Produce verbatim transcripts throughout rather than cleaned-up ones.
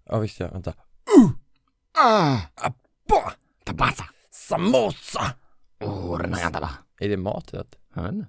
Ja, visst ja, vänta. Uh! Ah! Abba! Tabasa! Samosa! Åh, den här jävla. Är det maträtt? Jag vet inte.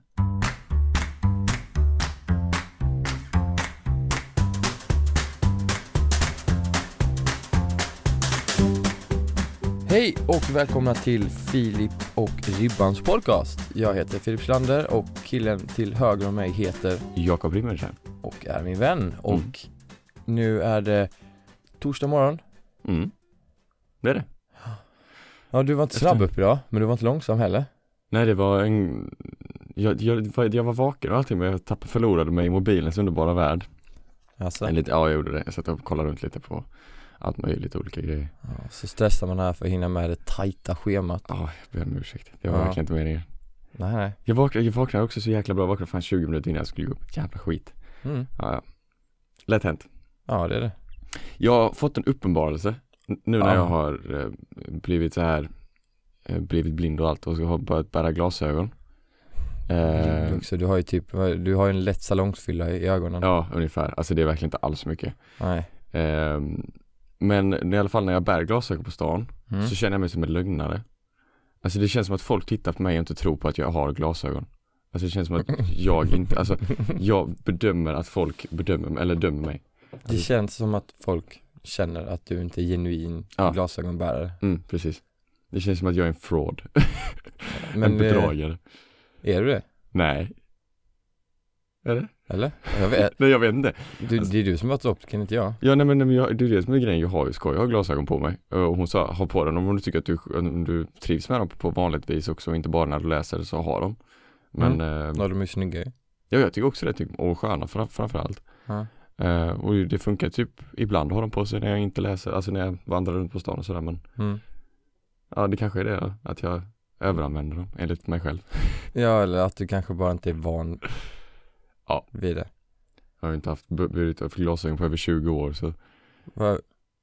Hej och välkomna till Filip och Ribbans podcast. Jag heter Filip Slander och killen till höger om mig heter Jakob Rimmersen. och är min vän. Och Mm. nu är det torsdag morgon. Mm. Det är det. Ja, du var inte Efter- snabb upp idag, men du var inte långsam heller. Nej, det var en... Jag, jag, jag var vaken och allting, men jag tappade, förlorade mig i mobilens underbara värld. Alltså, En lite, ja, jag gjorde det. Jag satt och kollade runt lite på allt möjligt, olika grejer. ja, så stressar man här för att hinna med det tajta schemat. Ja, jag ber om ursäkt. Det var Ja. verkligen inte meningen. Nej, nej. Jag vaknade, jag vaknade också så jäkla bra. Jag vaknade fan tjugo minuter innan jag skulle gå upp. Jävla skit. Mm. Ja, ja. Lätt hänt. Ja, det är det. Jag har fått en uppenbarelse n- nu när Ja. jag har eh, blivit så här eh, blivit blind och allt och så har börjat bära glasögon. Eh, Du, också, du har ju typ, du har ju en lätt salongsfylla i ögonen. ja, ungefär. Alltså det är verkligen inte alls mycket. Nej. Eh, men i alla fall när jag bär glasögon på stan Mm. så känner jag mig som en lögnare. Alltså det känns som att folk tittar på mig och inte tror på att jag har glasögon. Alltså det känns som att jag inte, alltså jag bedömer att folk bedömer eller dömer mig. Det känns som att folk känner att du inte är genuin Ja. glasögonbärare. Mm, precis. Det känns som att jag är en fraud. Men en bedragare. Är du det? Nej. Är det? Eller? Jag vet, Nej, jag vet inte. du, Alltså- det är du som har varit optiker, inte jag. Ja, nej men, nej, men jag, det är det som är grejen. Jag har ju skoj, jag har glasögon på mig. Och hon sa, ha på dem om du tycker att du, om du trivs med dem på vanligt vis också. Och inte bara när du läser så ha dem. Men Mm. eh, Ja, de är snygga ju. ja, jag tycker också det. Typ, och sköna fram, framförallt. Ja. Eh, och det funkar typ ibland att ha dem på sig när jag inte läser. Alltså när jag vandrar runt på stan och sådär. Men Mm. ja, det kanske är det då, att jag överanvänder dem enligt mig själv. Ja, eller att du kanske bara inte är van Ja. vid det. Jag har ju inte haft burit för glasögon på över tjugo år så. Vad?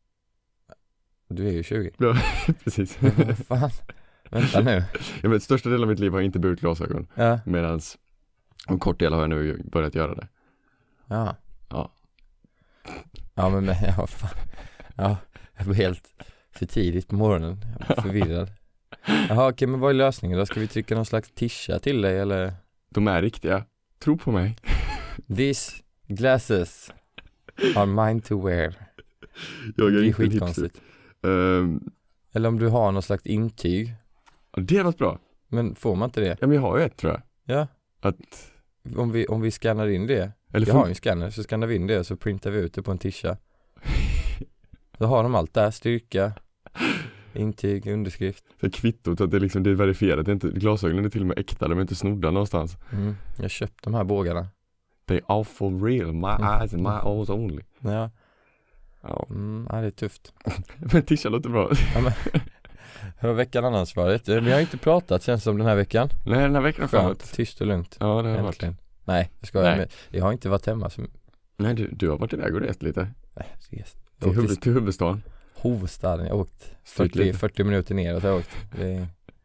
Du är ju tjugo. Precis. Vad fan? Vänta nu. Ja, men största delen av mitt liv har jag inte burit glasögon. Ja. Medans en kort del har jag nu börjat göra det. Ja. Ja. Ja, men, men ja, fan. Ja, jag blir helt för tidigt på morgonen. Jag blir förvirrad. Jaha, okej, men vad är lösningen då? Ska vi trycka någon slags tisha till dig, eller? De är riktiga. Tro på mig. These glasses are mine to wear. Jag Det är inte hipster. skitkonstigt. Um, Eller om du har någon slags intyg. det har varit bra. Men får man inte det? Ja, men jag har ju ett, tror jag. Ja. Att, Om vi, om vi scannar in det. eller Jag har ju en scanner, så scannar vi in det och så printar vi ut det på en tisha. Då har de allt där. Styrka, intyg, underskrift. så kvittot att det, liksom, det är verifierat. Det är inte, glasögonen är till och med äkta. De är inte snodda någonstans. Mm. Jag har köpt de här bågarna. They are for real. My eyes and my eyes only. Ja, Ja. mm, ja det är tufft. Men tisha låter bra. Ja, men, hur har veckan annars varit? Vi har inte pratat känns som den här veckan. Nej, den här veckan har Skönt, framåt. tyst och lugnt. Ja, det har varit. Äntligen. Nej, jag skojar. Nej. Men jag har inte varit hemma som... Nej, du, du har varit iväg och rest lite. Nej, yes. Jag Till, åkte huvud, till huvudstaden. Hovstaden, jag har åkt Styrt fyrtio, lite. fyrtio minuter neråt har jag åkt. Det är...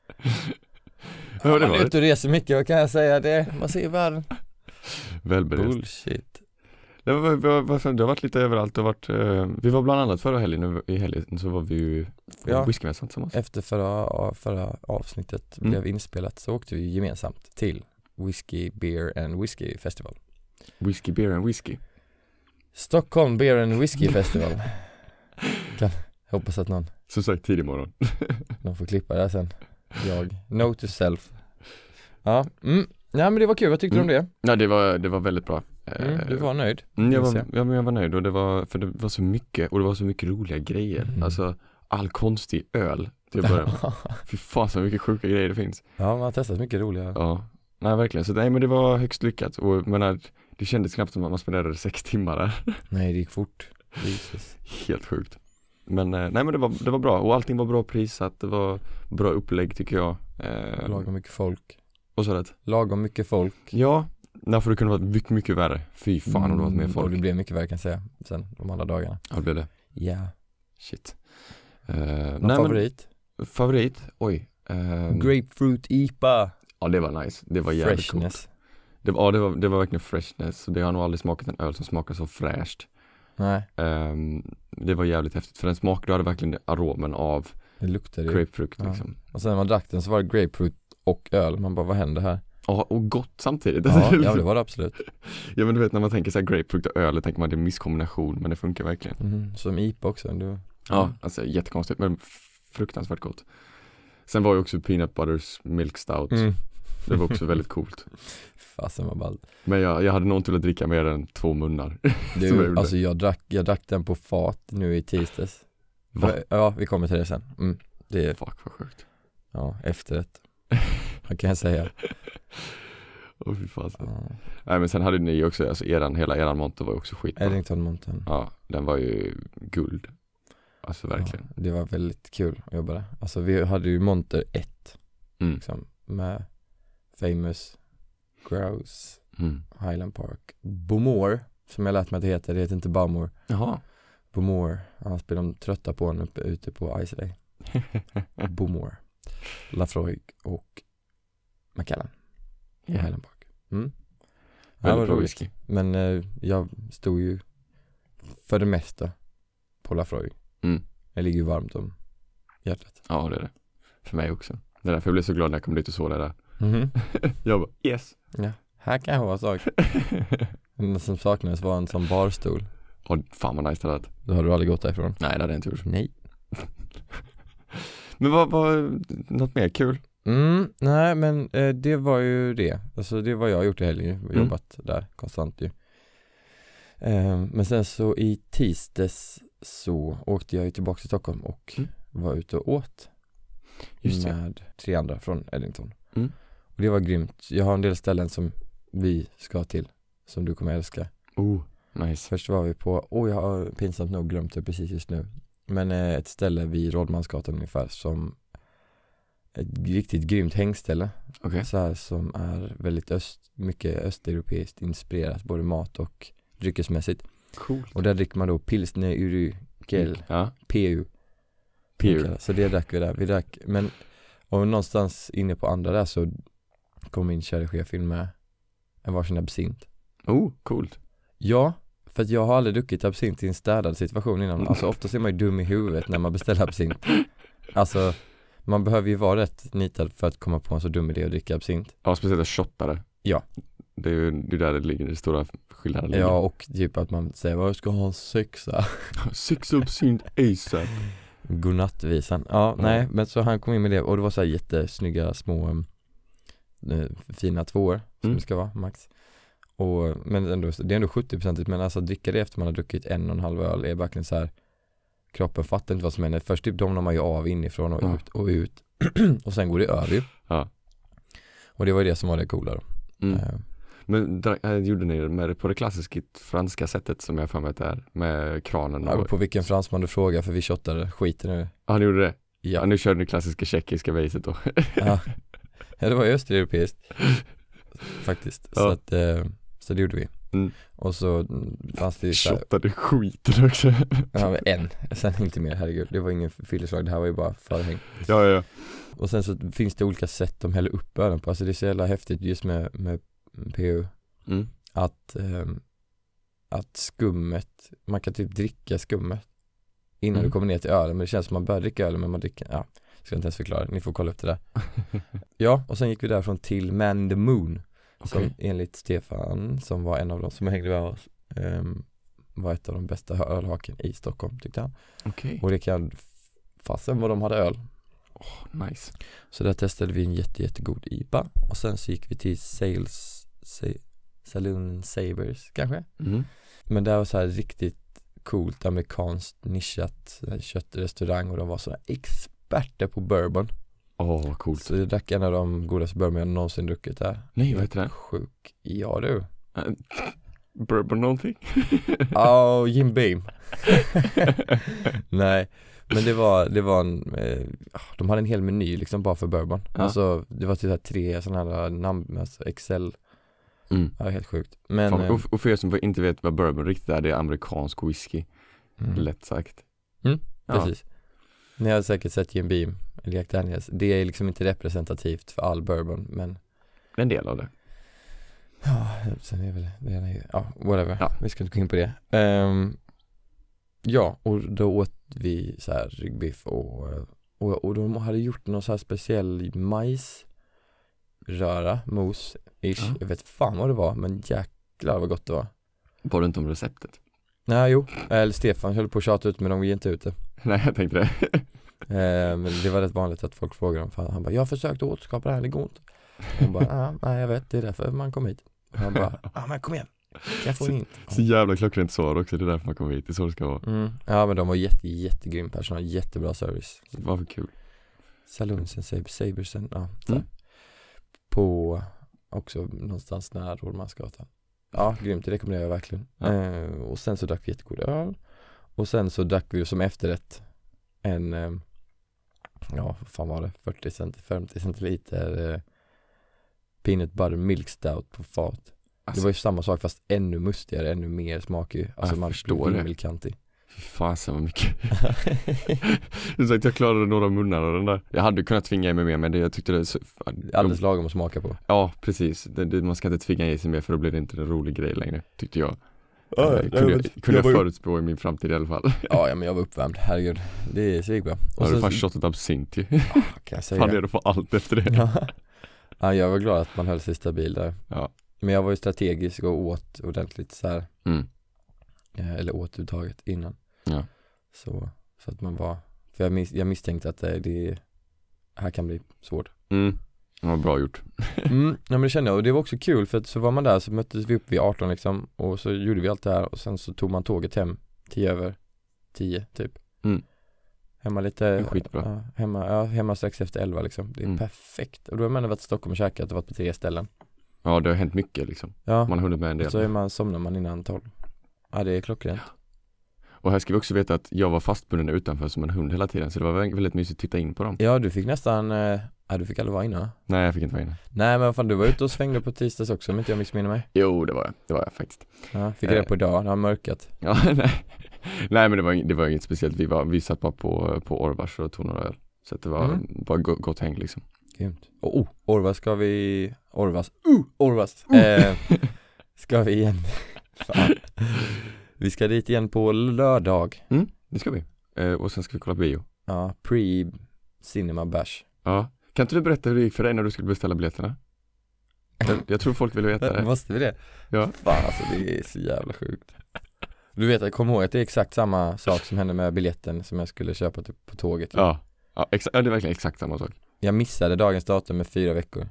Ja, det Man var är ute och reser mycket, vad kan jag säga? Det, man ser världen. välberest. Bullshit. Det, var, var, var, det har varit lite överallt. Det har varit, eh, vi var bland annat förra helgen, nu i helgen så var vi ju på Ja. whiskymässan tillsammans. Efter förra, förra avsnittet Mm. blev inspelat så åkte vi gemensamt till Whiskey, Beer and Whiskey Festival. Whisky, beer and whisky. Stockholm Beer and Whiskey Festival. Kan, jag hoppas att någon, Som sagt, tidig morgon. någon får klippa det här sen. Jag. Note to self. Ja, mm. Ja, men det var kul. Vad tyckte Mm. du om det? Ja, det var, det var väldigt bra. Eh, Mm, du var nöjd. Mm, jag, vill var, se. ja, men jag var nöjd och det var, för det var så mycket och det var så mycket roliga grejer. Mm. Alltså, all konstig öl till att börja med. Fy fan så mycket sjuka grejer det finns. Ja, man har testat mycket roliga. Ja, nej verkligen. Så nej, men det var högst lyckat och menar, det kändes knappt som att man spenderade sex timmar där. Nej, det gick fort. Jesus. Helt sjukt. Men eh, nej men det var, det var bra och allting var bra prissatt. Det var bra upplägg tycker jag. Eh, Lagom mycket folk. och så rätt. Lagom mycket folk. Ja, nej, för det kunde varit mycket, mycket värre. Fy fan om det var mer Mm, folk. Och det blev mycket värre kan jag säga. Sen de andra dagarna. Ja, det blev det. Ja. Shit. Eh, Någon nej, favorit? Men, favorit? Oj. Eh, Grapefruit I P A. ja, det var nice. Det var jävligt coolt. Freshness. Det var, ja, det var, det var verkligen freshness. Det har nog aldrig smakat en öl som smakar så fräscht. Nej, Um, det var jävligt häftigt, för den smakade, du hade verkligen aromen av det luktade ju. grapefrukt Ja. liksom. Och sen när man drack den så var det grapefruit och öl. Man bara, vad händer här? Ja, och gott samtidigt. Ja, ja det var det absolut. Ja, men du vet, när man tänker så här grapefrukt och öl, tänker man det är en misskombination, men det funkar verkligen. Mm, som I P A också. Du... Ja, alltså jättekonstigt, men fruktansvärt gott. Sen var ju också peanut butters milk stout. Mm. Det var också väldigt coolt. Fasen vad ballt. Men jag, jag hade nog inte velat dricka mer än två munnar. Du, Som jag gjorde. alltså jag drack, jag drack den på fat nu i tisdags. Va? Ja, vi kommer till det sen. Mm, det är, Fuck, vad sjukt. ja, efterrätt. Vad kan jag säga? Åh fy fan. Ja. Nej, men sen hade ni också, alltså eran, hela eran monter var ju också skit. Eddington Mountain. Ja, den var ju guld. Alltså verkligen. Ja, det var väldigt kul att jobba där. Alltså vi hade ju monter ett Mm. liksom, med Famous Grouse, Mm. Highland Park, Bomore, som jag lärt mig att det heter. Det heter inte Bamor. Jaha. Bomore. Annars blir de trötta på en uppe ute på Islay. Bomore, Lafroig och Macallan i Ja. Highland Park. Mm. Ja, Väldigt vad bra roligt. whisky. Men eh, jag stod ju för det mesta på Lafroig. Mm. Det ligger ju varmt om hjärtat. Ja, det är det. För mig också. Det är därför jag blev så glad när jag kom dit och såg det där. Mhm. Jag bara, yes. Ja, här kan jag ha sak. Det som saknades var en sån barstol. Och fan vad nice det hade. Då har du aldrig gått därifrån. Nej, det hade jag inte gjort. Nej. Men vad var något mer kul? Mm, nej men eh, det var ju det. Alltså det var jag har gjort i helgen. Mm. Jobbat där konstant ju. Eh, men sen så i tisdags så åkte jag ju tillbaka till Stockholm och Mm. var ute och åt. Just det. med tre andra från Eddington. Mm. Och det var grymt. Jag har en del ställen som vi ska till som du kommer älska. Oh, nice. Först var vi på, åh oh, jag har pinsamt nog glömt det precis just nu. Men eh, ett ställe vid Rådmansgatan ungefär som ett riktigt grymt hängställe. Okej. Så här, som är väldigt öst, mycket östeuropeiskt inspirerat, både mat och dryckesmässigt. Coolt. Och där dricker man då pilsner urkel, Ja. P U. P U. Okej, så det drack vi där. Vi drack, men och någonstans inne på andra där så kom min kära chef in med en varsin absint. Oh, coolt. Ja, för att jag har aldrig druckit absint i en städad situation innan. Alltså ofta är man ju dum i huvudet när man beställer absint. Alltså, man behöver ju vara rätt nitad för att komma på en så dum idé att dricka absint. Ja, speciellt att shottare. Ja. Det är ju det är där det ligger, det stora skillnaden ligger. Ja, och typ att man säger, vad ska jag ha en sexa? Six absint ASAP. Godnattvisan. Ja, Ja. nej, men så han kom in med det och det var så här jättesnygga små äh, fina tvåor som Mm. det ska vara, max. Och, men ändå, det är ändå sjuttio procent, men alltså dricka det efter man har druckit en och en halv öl är verkligen så här, kroppen fattar inte vad som händer. Först typ domnar man ju av inifrån och Ja. ut och ut och sen går det över ju. Ja. Och det var ju det som var det coola då. Mm. Eh, Men dra- äh, gjorde ni det med det på det klassiska franska sättet som jag för mig att det är, med kranen ja, och... på vilken fransman du frågar, för vi shottade skiten nu. Ja, ni gjorde det? Ja. Ja, Nu körde ni klassiska tjeckiska viset då. ja. ja det var ju östeuropeiskt faktiskt. Så Ja. att eh, så det gjorde vi. Mm. Och så mm, fanns det ju så här, Shottade skiten också. ja, en, sen inte mer, herregud. Det var ingen fylleslag, det här var ju bara förhäng. Ja, ja, ja. Och sen så finns det olika sätt de häller upp ölen på. Alltså det är så jävla häftigt just med, med P U. Mm. Att, ehm, att skummet, man kan typ dricka skummet innan Mm. du kommer ner till ölen. Men det känns som man börjar dricka ölen, men man dricker, ja, ska inte ens förklara. Ni får kolla upp det där. Ja, och sen gick vi därifrån till Man in the Moon. Som Okej. enligt Stefan, som var en av dem som hängde med oss, ehm, var ett av de bästa ölhaken i Stockholm, tyckte han. Okej. Och det kan, fastän vad de hade öl. Nice. Så där testade vi en jätte, jättegod I P A. Och sen så gick vi till Sales sa, Saloon Sabers kanske. Mm. Men det var så här riktigt coolt amerikanskt nischat köttrestaurang. Och de var sådana experter på bourbon. Åh, vad coolt. Så jag drack en av de godaste bourbon jag någonsin druckit där. Nej, vad heter det? Sjuk. Ja du. Äh, Bourbon någonting? Ja, oh, Jim Beam. Nej, men det var, det var en, eh, de hade en hel meny liksom bara för bourbon. Ja. Alltså, det var typ så här tre sådana här namn, alltså Excel. Mm. Ja, helt sjukt. Men, Fan, eh, och, och för er som inte vet vad bourbon riktigt är, det är amerikansk whisky. mm, Lätt sagt. Mm, Ja. precis. Ni har säkert sett Jim Beam eller Jack Daniels. Det är liksom inte representativt för all bourbon, men En del av det. ja, sen är väl det är, ja, whatever. Ja. Vi ska inte gå in på det. Ehm, Ja, och då åt vi så här ryggbiff och, och, och de hade gjort någon så här speciell majsröra, mos, ish. Ja. Jag vet fan vad det var, men jäklar vad gott det var. Var det inte om receptet? Nej, jo. Eller Stefan höll på att tjata ut, men de ger inte ut det. Nej, jag tänkte det. eh, men det var rätt vanligt att folk frågar om, för han bara, jag har försökt återskapa det här, det går inte. Hon bara, ah, nej jag vet, det är därför man kom hit. Och han bara, ja ah, men kom igen, kan jag få in? Så jävla klockrent svar också, det är därför man kommer hit, det är så det ska vara. Mm. Ja, men de var jätte, jättegrym personal, jättebra service. Vad för kul. Salonsen, Sabersen, ja. Så. Mm. På också någonstans nära Rådmansgatan. Ja, grymt, det rekommenderar jag verkligen. Ja. Eh, och sen så drack vi jättegod öl. Och sen så drack vi som efterrätt en, eh, ja, vad fan var det? fyrtio cent, femtio centiliter eh, peanut butter milk stout på fat. Alltså, Det var ju samma sak fast ännu mustigare, ännu mer smakig. Alltså jag man förstår det. vimmelkantig. fy fasen vad mycket. Du sagt jag klarade några munnar av den där. Jag hade kunnat tvinga i mig mer, men det, jag tyckte det så, Alldeles lagom att smaka på. Ja, precis. Det, det, man ska inte tvinga i sig mer, för då blir det inte en rolig grej längre, tyckte jag. Ja, Eh, nej, kunde men jag, kunde jag jag var- förutspå i min framtid i alla fall. Ja, ja, men jag var uppvärmd, herregud. Det är svigbra. Och Och har du så fan shotat absint ju. kan jag säga. Fan är det för allt efter det. Ja. Ja, jag var glad att man höll sig stabil där. Ja. Men jag var ju strategisk och åt ordentligt så här, Mm. eh, eller åt uttaget innan. Ja. Så, så att man var, för jag, mis, jag misstänkte att det, det här kan bli svårt. Mm. Det var bra gjort. Mm, ja, men det kände jag, och det var också kul för att så var man där, så möttes vi upp vid arton liksom, och så gjorde vi allt det här och sen så tog man tåget hem tio över tio typ. Mm. Hemma lite, är skitbra. ja, hemma, ja, hemma strax efter elva liksom. Det är Mm. perfekt. Och då har man varit i Stockholm och käkat och varit på tre ställen. Ja, det har hänt mycket liksom. Ja, Man har hunnit med en del. och så är man, somnar man innan tolv. Ja, det är klockrent. Och här ska vi också veta att jag var fastbunden utanför som en hund hela tiden, så det var väldigt mysigt att titta in på dem. Ja, du fick nästan, eh, ja, du fick aldrig vara inne. Nej, jag fick inte vara inne. Nej, men fan, du var ute och svängde på tisdags också, om inte jag missminner mig. Jo, det var jag. Det var jag faktiskt. Ja, fick jag det på idag, det har mörkat. Ja, nej. Nej, men det var, ing- det var inget speciellt. Vi, var, vi satt bara på, på Orvars och tog några öl. Så att det var Mm. bara go- gott häng liksom. Grymt. Och oh, Orvas ska vi, Orvas, uh, Orvas, eh, ska vi igen. Fan. Vi ska dit igen på lördag. Mm, det ska vi. Eh, och sen ska vi kolla bio. Ja, pre-cinema bash. Ja. Kan inte du berätta hur det gick för dig när du skulle beställa biljetterna? Jag, jag tror folk vill veta det. Måste vi det? Ja. Fan, alltså det är så jävla sjukt. Du vet, jag kommer ihåg att det är exakt samma sak som hände med biljetten som jag skulle köpa typ på tåget. Ja, ja, exa- ja, det är verkligen exakt samma sak. Jag missade dagens datum med fyra veckor.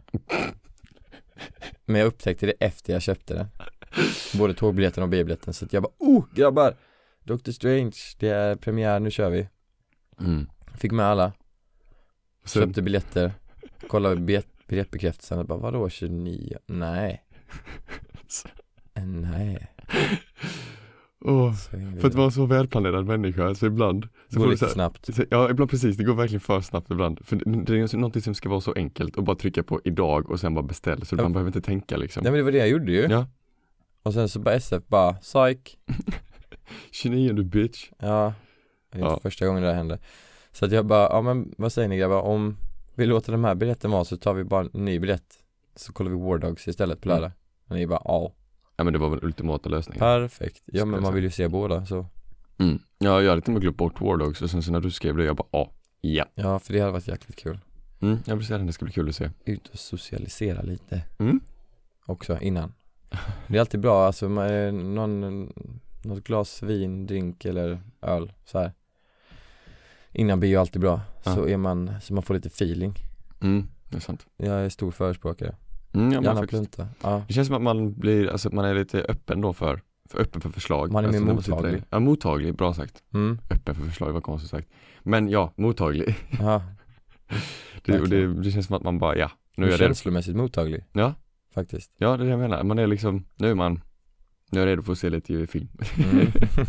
Men jag upptäckte det efter jag köpte den. Både tågbiljetten och biobiljetten. Så att jag bara, oh grabbar, Doctor Strange, det är premiär, nu kör vi. Mm. Fick med alla, Sen, köpte biljetter, kollade biljett, biljettbekräftelsen och bara, vadå tjugonio? Nej. Eh, Nej. åh, Så ingen för att vidare. vara så välplanerad människa, så ibland så Går får du lite så här, snabbt. så- ja, ibland precis, det går verkligen för snabbt ibland. För det, det är ju någonting som ska vara så enkelt och bara trycka på idag och sen bara beställa, så Ja. man behöver inte tänka liksom. Nej, men det var det jag gjorde ju. Ja, Och sen så bara S F bara, psych. tjugonio du bitch. Ja, det är inte Ja. första gången det här hände. Så att jag bara, ja men vad säger ni grabbar, om vi låter de här biljetten vara så tar vi bara en ny biljett. Så kollar vi War Dogs istället på Mm. lördag. Och ni bara, ja, Ja, men det var väl ultimata lösningen. perfekt. Ja, Ska men jag man säga. vill ju se båda så. Mm. Ja, jag hade till och med glömt bort War Dogs och sen så när du skrev det, jag bara, ja, ja. Ja, för det hade varit jäkligt kul. Mm, jag vill säga det, det ska bli kul att se. Ut och socialisera lite Mm. också innan. Det är alltid bra, alltså man, eh, någon, något glas vin, drink eller öl så här. Innan blir ju alltid bra. Ja. Så är man, så man får lite feeling. Mm, det är sant. Jag är stor förespråkare. Mm, ja, men Gärna faktiskt. plunta. Ja. Det känns som att man blir, alltså man är lite öppen då för, för öppen för förslag. Man är alltså, mer när sitter mottaglig. där. Ja, mottaglig, bra sagt. Mm. Öppen för förslag var konstigt sagt. Men ja, mottaglig. Ja. Det, och det, det känns som att man bara, ja, nu Nu är det. känslomässigt mottaglig. Ja. Faktiskt. Ja, det är det jag menar. Man är liksom, nu är man, nu är jag redo för att se lite film. Mm.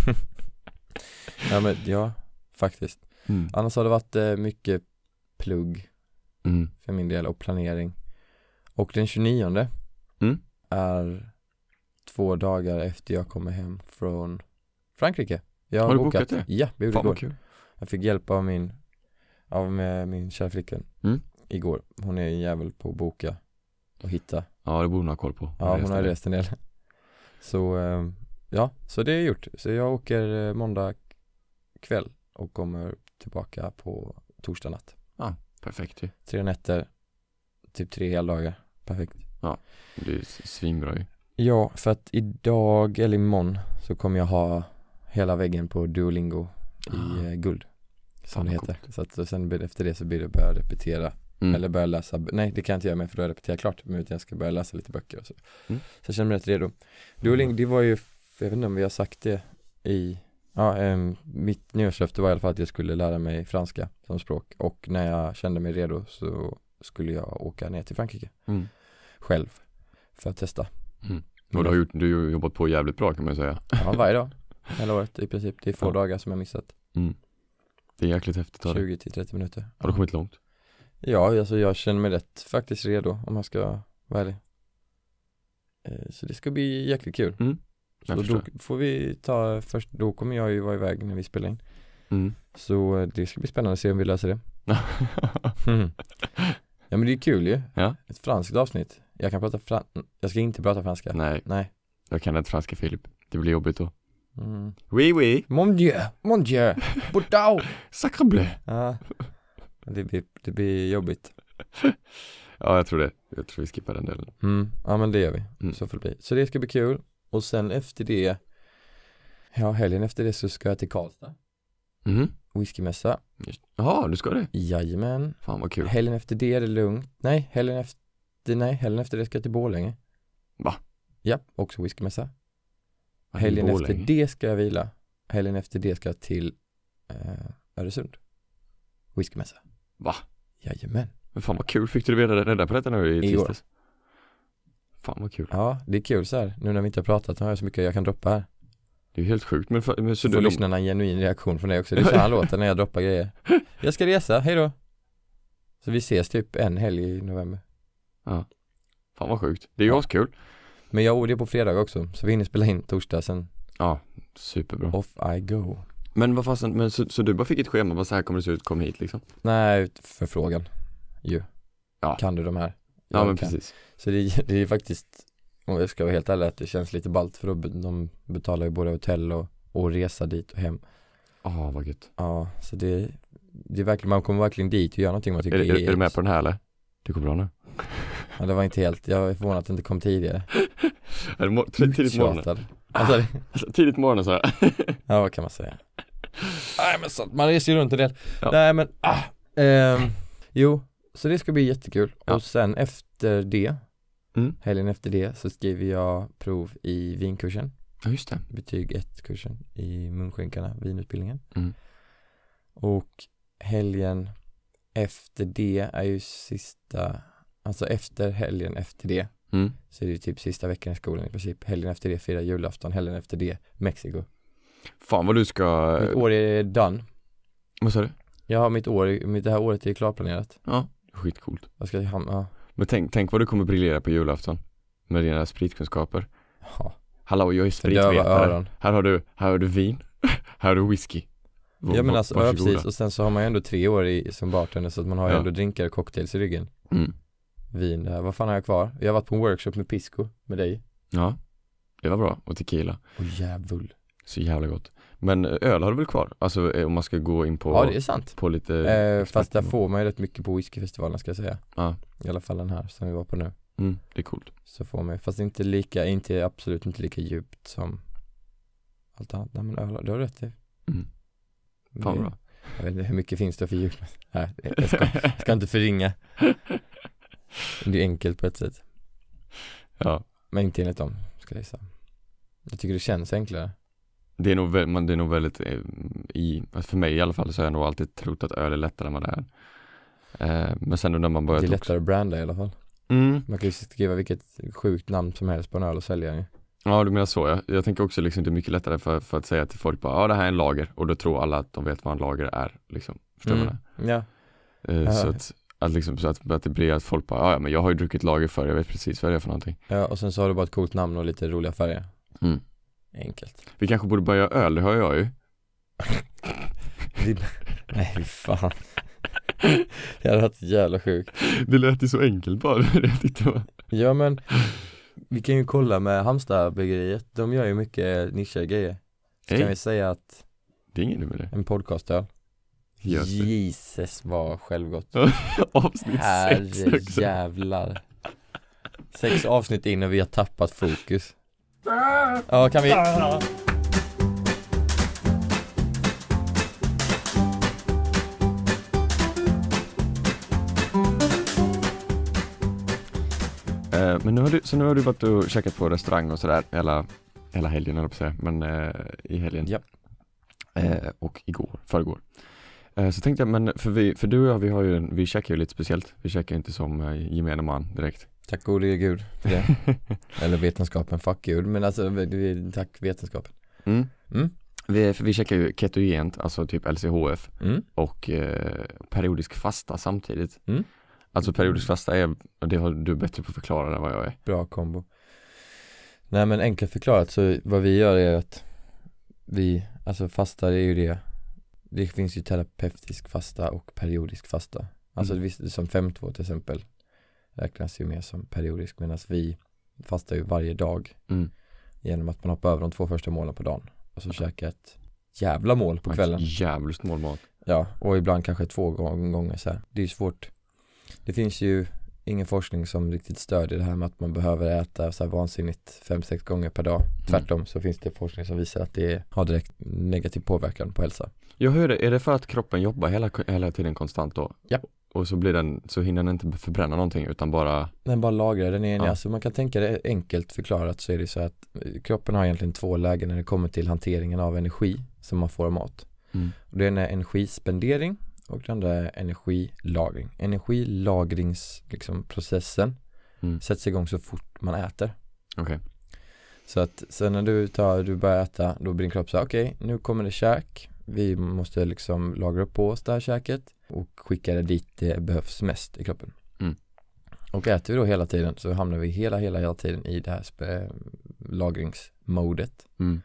Ja men ja, faktiskt. Mm. Annars har det varit eh, mycket plugg Mm. för min del och planering. Och den tjugonionde Mm. är två dagar efter jag kommer hem från Frankrike. Jag Har du bokat det? Ja, vi gjorde Fan igår. vad kul. Jag fick hjälp av min av med min kära flickvän Mm. igår. Hon är en jävel på att boka och hitta. Ja, det borde hon ha koll på. Ja, hon har det. rest en del. Så eh, ja, så det är gjort. Så jag åker eh, måndag kväll och kommer tillbaka på torsdag natt. Ja, perfekt ju. Tre nätter, typ tre heldagar. Perfekt. Ja, det är svinbra ju. Ja, för att idag eller imorgon så kommer jag ha hela väggen på Duolingo i Ah. eh, guld. Som det Fan, heter. coolt. Så att och sen blir det- efter det så blir det börja repetera. Mm. Eller börja läsa. Nej, det kan jag inte göra med för då har jag repeterat klart. Men utan jag ska börja läsa lite böcker och så. Mm. Så jag känner mig rätt redo. Duolingo, det var ju, jag vet inte om vi har sagt det i, ja, ähm, mitt nyårslöfte var i alla fall att jag skulle lära mig franska som språk. Och när jag kände mig redo så skulle jag åka ner till Frankrike Mm. själv för att testa. Mm. Och du har gjort, du har ju jobbat på jävligt bra kan man ju säga. Ja, varje dag. Hela året i princip. Det är få Ja. dagar som jag missat. Mm. Det är jäkligt häftigt av dig. tjugo till trettio minuter. Har du kommit långt? Ja, alltså jag känner mig rätt faktiskt redo om jag ska vara ärlig. Eh, Så det ska bli jäkligt kul. Mm. Jag Så förstår. då får vi ta först, då kommer jag ju vara iväg när vi spelar in. Mm. Så eh, det ska bli spännande att se om vi löser det. Mm. Ja, men det är kul ju. Ja. Ett franskt avsnitt. Jag kan prata fran... Jag ska inte prata franska. Nej, Nej. jag kan inte franska, Filip. Det blir jobbigt då. Mm. Oui, oui. Mon dieu, mon dieu, Boutao. Sacre bleu. Ja. Det blir, det blir jobbigt. Ja, jag tror det. Jag tror vi skippar den delen. Mm. Ja, men det gör vi. Mm. Så får det bli. Så det ska bli kul. Och sen efter det, ja, helgen efter det så ska jag till Karlstad. Mhm. Whiskymässa. Jaha, du ska det? Jajamän. Fan vad kul. Helgen efter det är det lugnt. Nej, helgen efter, nej, helgen efter det ska jag till Borlänge. Va? Ja, också whiskymässa. Ja, Helgen Borlänge. efter det ska jag vila. Helgen efter det ska jag till eh, Öresund. Whiskymässa. Va? Jajamän. Men fan vad kul. Fick du reda, reda på detta nu i I år. tisdags? Fan vad kul. Ja, det är kul så här. Nu när vi inte har pratat har jag så mycket jag kan droppa här. Det är ju helt sjukt. Men, för, men så Så får du, lyssnarna en genuin reaktion från det också. Det är så han låter när jag droppar grejer. Jag ska resa, hej då. Så vi ses typ en helg i november. Ja. Fan vad sjukt. Det är ju Ja. askul. Men jag åker på fredag också. Så vi hinner spela in torsdag, sen Ja, superbra. off I go. Men vad fasen, men så, så du bara fick ett schema, vad så här kommer det se ut, kom hit liksom? Nej, förfrågan. Ju. Ja. Kan du de här? Ja, Jag men kan. precis. Så det, är- det är faktiskt, om jag ska vara helt ärlig, att det känns lite ballt för då be- de betalar ju både hotell och, och resa dit och hem. Ja, vad gött. Ja, så det, det är verkligen, man kommer verkligen dit och göra någonting man tycker Är, är, är du med på den här eller? Det går bra nu. Ja, det var inte helt, jag är förvånad att det inte kom tidigare. Är det mor- tidigt tidigt morgon? Uttjatad. Alltså, det- Alltså, tidigt morgon så här. ja, vad kan man säga? Nej, men sånt, man reser ju runt en del. Ja. Nej, men, ah, ehm, jo, så det ska bli jättekul. Ja. Och sen efter det, Mm. helgen efter det, så skriver jag prov i vinkursen. Ja, just det. Betyg ett-kursen i munskinkarna, vinutbildningen. Mm. Och helgen efter det är ju sista, alltså efter helgen efter det Mm. så är det ju typ sista veckan i skolan i princip. Helgen efter det firar julafton, helgen efter det Mexiko. Fan vad du ska... Mitt år är done. Vad sa du? Jag har mitt år, mitt det här året är klarplanerat. Ja, skitcoolt. Jag ska hamna, ja. Men tänk, tänk vad du kommer briljera på julafton. Med dina spritkunskaper. Ja, Hallå, jag är för döva spritvetare. öron. Här har du, här har du vin. Här har du whisky. Ja, men alltså, ja, Varsågoda. precis. Och sen så har man ju ändå tre år i, som bartender, så att man har ju Ja. ändå drinkar och cocktails i ryggen. Mm. Vin, det här. Vad fan har jag kvar? Jag har varit på en workshop med Pisco med dig. Ja, det var bra. Och tequila. Och jävul. Så jävla gott. Men öl har du väl kvar? Alltså eh, om man ska gå in på, Ja, det är sant. på lite... Eh, fast där expertnivå. får man ju rätt mycket på whiskyfestivalen, ska jag säga. Ja, I alla fall den här som vi var på nu. mm, det är coolt. Så får man, fast inte lika, inte absolut inte lika djupt som allt annat. Nej, men öl, du har rätt i. Mm. Fan Det- bra. Jag vet inte hur mycket finns det för djup. Nej, jag ska, jag ska inte förringa. Det är enkelt på ett sätt. Ja, Men inte enligt dem, ska jag säga. Jag tycker det känns enklare. det är nog, vä- man, det är nog väldigt eh, i, alltså för mig i alla fall så har jag nog alltid trott att öl är lättare än vad det är. Eh, men sen då när man börjar Det är lättare att branda i alla fall. Mm. Man kan ju skriva vilket sjukt namn som helst på en öl och sälja den. Ja, du menar så. Jag, jag tänker också liksom det är mycket lättare för, för att säga till folk bara, ja det här är en lager. Och då tror alla att de vet vad en lager är. Liksom. Förstår Mm. man det? Ja. Eh, Ja. så att, att, liksom, så att, att det blir att folk bara, ja ja, men jag har ju druckit lager förr, jag vet precis vad det är för någonting. Ja, och sen så har du bara ett coolt namn och lite roliga färger. Mm. Enkelt. Vi kanske borde börja göra öl, det hör jag ju. Det, nej, fan. Det hade varit jävla sjukt. Det lät ju så enkelt bara. Det jag tyckte var... Ja, men vi kan ju kolla med Halmstadbryggeriet. De gör ju mycket nischade grejer. Så Hej. kan vi säga att Det är ingen dum idé. En podcastöl. Just det. Jesus vad självgott. Avsnitt sex Herre också. jävlar. Sex avsnitt in och vi har tappat fokus. Ja, kan vi... Eh, men nu har du, så nu har du varit och käkat på restaurang och sådär hela, hela helgen, eller på att säga, men eh, i helgen. Ja. Eh, och igår, förrgår. Eh, så tänkte jag, men för, vi, för du och jag, vi, har ju en, vi käkar ju lite speciellt. Vi käkar inte som eh, gemene man direkt. Tack gode gud för det. Eller vetenskapen, fuck gud. Men alltså, vi, tack vetenskapen. Mm. Mm. Vi, för vi käkar ju ketogent, alltså typ L C H F, Mm. och eh, periodisk fasta samtidigt. Mm. Alltså periodisk fasta är, det har du bättre på att förklara än vad jag är. Bra kombo. Nej men enkelt förklarat så vad vi gör är att vi, alltså fasta är ju det. Det finns ju terapeutisk fasta och periodisk fasta. Alltså Mm. visst, som fem två till exempel räknas ju mer som periodisk, medan vi fastar ju varje dag Mm. genom att man hoppar över de två första målen på dagen och så käkar ett jävla mål på kvällen. Ett jävligt mål mat. Ja, och ibland kanske två gånger så här. Det är ju svårt. Det finns ju ingen forskning som riktigt stödjer det här med att man behöver äta så här vansinnigt fem sex gånger per dag. Tvärtom så finns det forskning som visar att det har direkt negativ påverkan på hälsa. Jag hör det, är det för att kroppen jobbar hela, hela tiden konstant då? Ja. Och så blir den, så hinner den inte förbränna någonting utan bara... Den bara lagrar den är Ja. Alltså man kan tänka det enkelt förklarat, så är det så att kroppen har egentligen två lägen när det kommer till hanteringen av energi som man får av mat. Mm. Och det ena är energispendering och det andra är energilagring. Energilagringsprocessen liksom, processen Mm. sätts igång så fort man äter. Okej. Så att sen när du, tar, du börjar äta, då blir din kropp så här, okej, okay, nu kommer det käk. Vi måste liksom lagra upp på oss det här käket och skicka det dit det behövs mest i kroppen. Mm. Och äter vi då hela tiden så hamnar vi hela, hela, hela tiden i det här spe- lagringsmodet. Mm.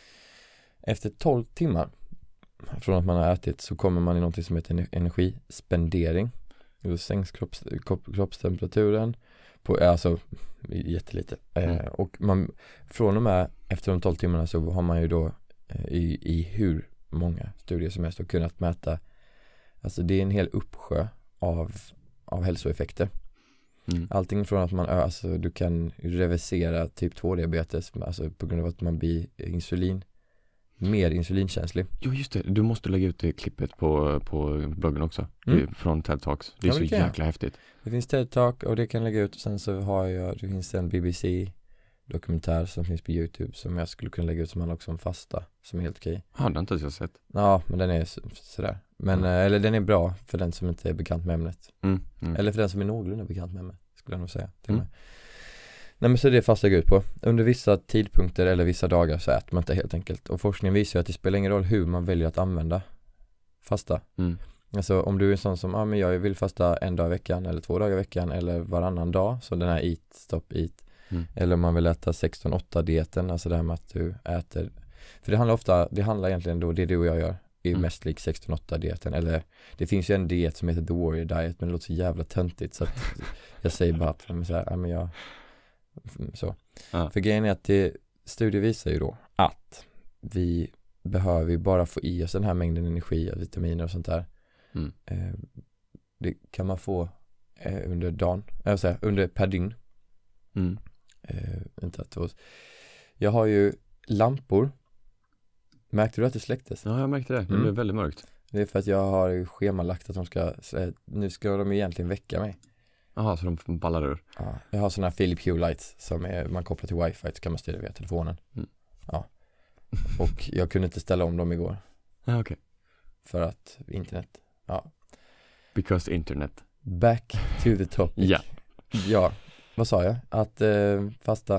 Efter tolv timmar från att man har ätit så kommer man i något som heter energispendering. Då sänks kropps, kropp, kroppstemperaturen på, alltså jättelite. Mm. Eh, och man, från och med efter de tolv timmarna så har man ju då eh, i, i hur många studier som helst och kunnat mäta, alltså det är en hel uppsjö av, av hälsoeffekter. Mm. Allting från att man, alltså du kan reversera typ två diabetes, alltså på grund av att man blir insulin, mer insulinkänslig. Jo just det, du måste lägga ut det klippet på, på bloggen också. Mm. Det är från TED Talks. Det är Ja, så det kan jäkla jag. häftigt. Det finns TED Talk och det kan lägga ut, och sen så har jag, det finns en B B C dokumentär som finns på YouTube som jag skulle kunna lägga ut som handlar också om fasta, som är helt okej. Har det inte ens jag sett. Ja, men den är så, sådär. Men, Mm. eh, eller den är bra för den som inte är bekant med ämnet. Mm. Mm. Eller för den som är någorlunda bekant med ämnet, skulle jag nog säga. Till Mm. och med. Nej men så är det fasta går ut på. Under vissa tidpunkter eller vissa dagar så äter man inte helt enkelt. Och forskningen visar ju att det spelar ingen roll hur man väljer att använda fasta. Mm. Alltså om du är en sån som, ja ah, men jag vill fasta en dag i veckan eller två dagar i veckan eller varannan dag, så den här eat, stop, eat. Mm. Eller om man vill äta sexton åtta dieten, alltså det här med att du äter, för det handlar ofta, det handlar egentligen då, det du och jag gör är Mm. mest lik sexton åtta dieten, eller det finns ju en diet som heter The Warrior Diet, men det låter så jävla töntigt så att jag säger bara att, men så här, ja men jag så. Ja. För grejen är att det, studier visar ju då att vi behöver ju bara få i oss den här mängden energi och vitaminer och sånt där. Mm. Eh, det kan man få eh, under dagen, jag vill säga, under per dygn. Mm. Eh, inte att det jag har ju lampor. Märkte du att det släcktes? Ja, jag märkte det. Det Mm. blev väldigt mörkt. Det är för att jag har ju schemalagt att de ska, så, nu ska de egentligen väcka mig. Jaha, så de ballar ur. Ja, jag har sådana här Philips Hue lights som är, man kopplar till wifi, så kan man styra via telefonen. Mm. Ja. Och jag kunde inte ställa om dem igår Ja, okej. för att internet. Ja. Because internet. Back to the topic. Ja. Ja. Vad sa jag? Att eh, fasta.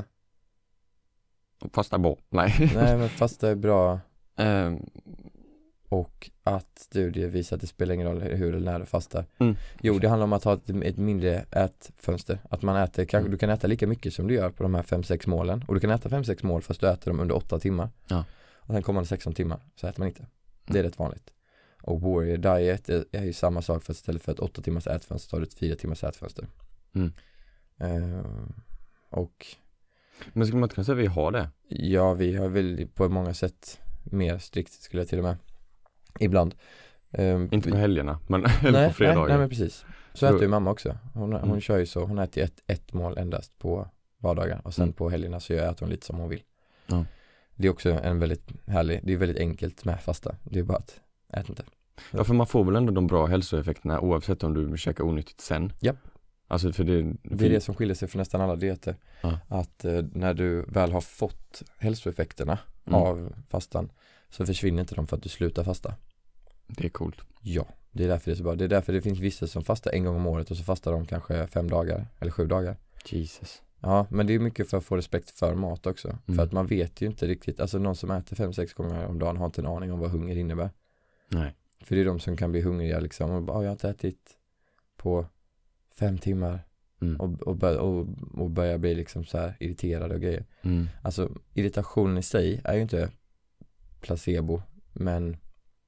Fasta bo. Nej. Nej, men fasta är bra. Ehm, Och att studier visar att det spelar ingen roll hur eller när du fastar. Mm. Jo, det handlar om att ha ett, ett mindre ätfönster. Att man äter, kanske Mm. du kan äta lika mycket som du gör på de här fem sex målen. Och du kan äta fem sex mål fast du äter dem under åtta timmar. Ja. Och sen kommer det sexton timmar så äter man inte. Det är rätt vanligt. Och Warrior Diet är, är ju samma sak, för att istället för ett åtta timmars ätfönster tar du ett fyra timmars ätfönster. Mm. Uh, och Men skulle man inte kunna säga att vi har det? ja, vi har väl på många sätt mer strikt, skulle jag till och med. Ibland. Um, Inte på helgerna, men eller nej, på fredagar. Nej, nej, men precis. Så, så äter ju mamma också. Hon, hon mm. kör ju så, hon äter ett, ett mål endast på vardagar. Och sen mm. på helgerna så äter hon lite som hon vill. Ja. Det är också en väldigt härlig, det är väldigt enkelt med fasta. Det är bara att äta inte. Ja, för man får väl ändå de bra hälsoeffekterna oavsett om du käkar onyttigt sen. Japp. Alltså för det, för... det är det som skiljer sig från nästan alla dieter. Ja. Att eh, när du väl har fått hälsoeffekterna mm. av fastan så försvinner inte de för att du slutar fasta. Det är coolt. Ja, det är därför det är så bra. Det är därför det finns vissa som fastar en gång om året och så fastar de kanske fem dagar eller sju dagar. Jesus. Ja, men det är mycket för att få respekt för mat också. Mm. För att man vet ju inte riktigt, alltså någon som äter fem, sex gånger om dagen har inte en aning om vad hunger innebär. Nej. För det är de som kan bli hungriga liksom och bara, jag har inte ätit på fem timmar mm. och, och, bör, och, och börja bli liksom så här irriterade och grejer. Mm. Alltså irritation i sig är ju inte placebo, men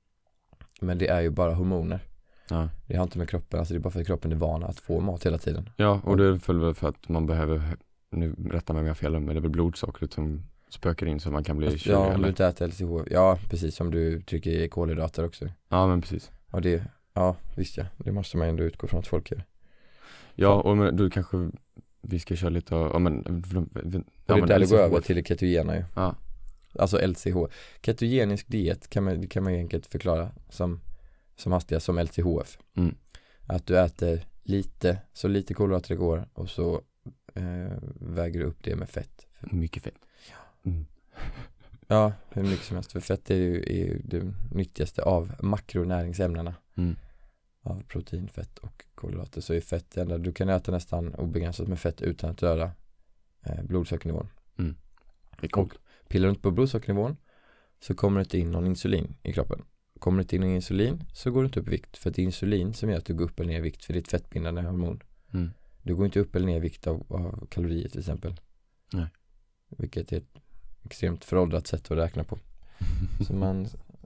men det är ju bara hormoner. Ja. Det har inte med kroppen, alltså det är bara för att kroppen är van att få mat hela tiden. Ja, och det är väl för att man behöver, nu rätta mig om jag har fel, men det är väl blodsockret som spökar in så man kan bli kylig. Ja, om eller? du inte äter L C H F. Ja, precis, som du trycker i kolhydrater också. Ja, men precis. Ja, det, ja, visst ja. Det måste man ändå utgå från att folk gör. Ja, och men, du kanske, vi ska köra lite, ja men, ja, och det är där det går över till det ketogena ju. Ja. Alltså L C H. Ketogenisk diet kan man, kan man enkelt förklara som, som hastigast som L C H F. Mm. Att du äter lite, så lite kolhydrater det går och så eh, väger du upp det med fett. Mycket fett. Ja. Mm. Ja, hur mycket som helst. För fett är ju, är ju det nyttigaste av makronäringsämnena. Mm. Av protein, fett och kolhydrater. Så är fett det enda. Du kan äta nästan obegränsat med fett utan att röra eh, blodsockernivån. Mm. Det är coolt. Och pillar du inte på blodsockernivån så kommer det inte in någon insulin i kroppen. Kommer det inte in någon insulin så går du inte upp i vikt. För det är insulin som gör att du går upp eller ner i vikt för ditt fettbindande hormon. Mm. Du går inte upp eller ner i vikt av, av kalorier till exempel. Nej. Vilket är ett extremt föråldrat sätt att räkna på. Så man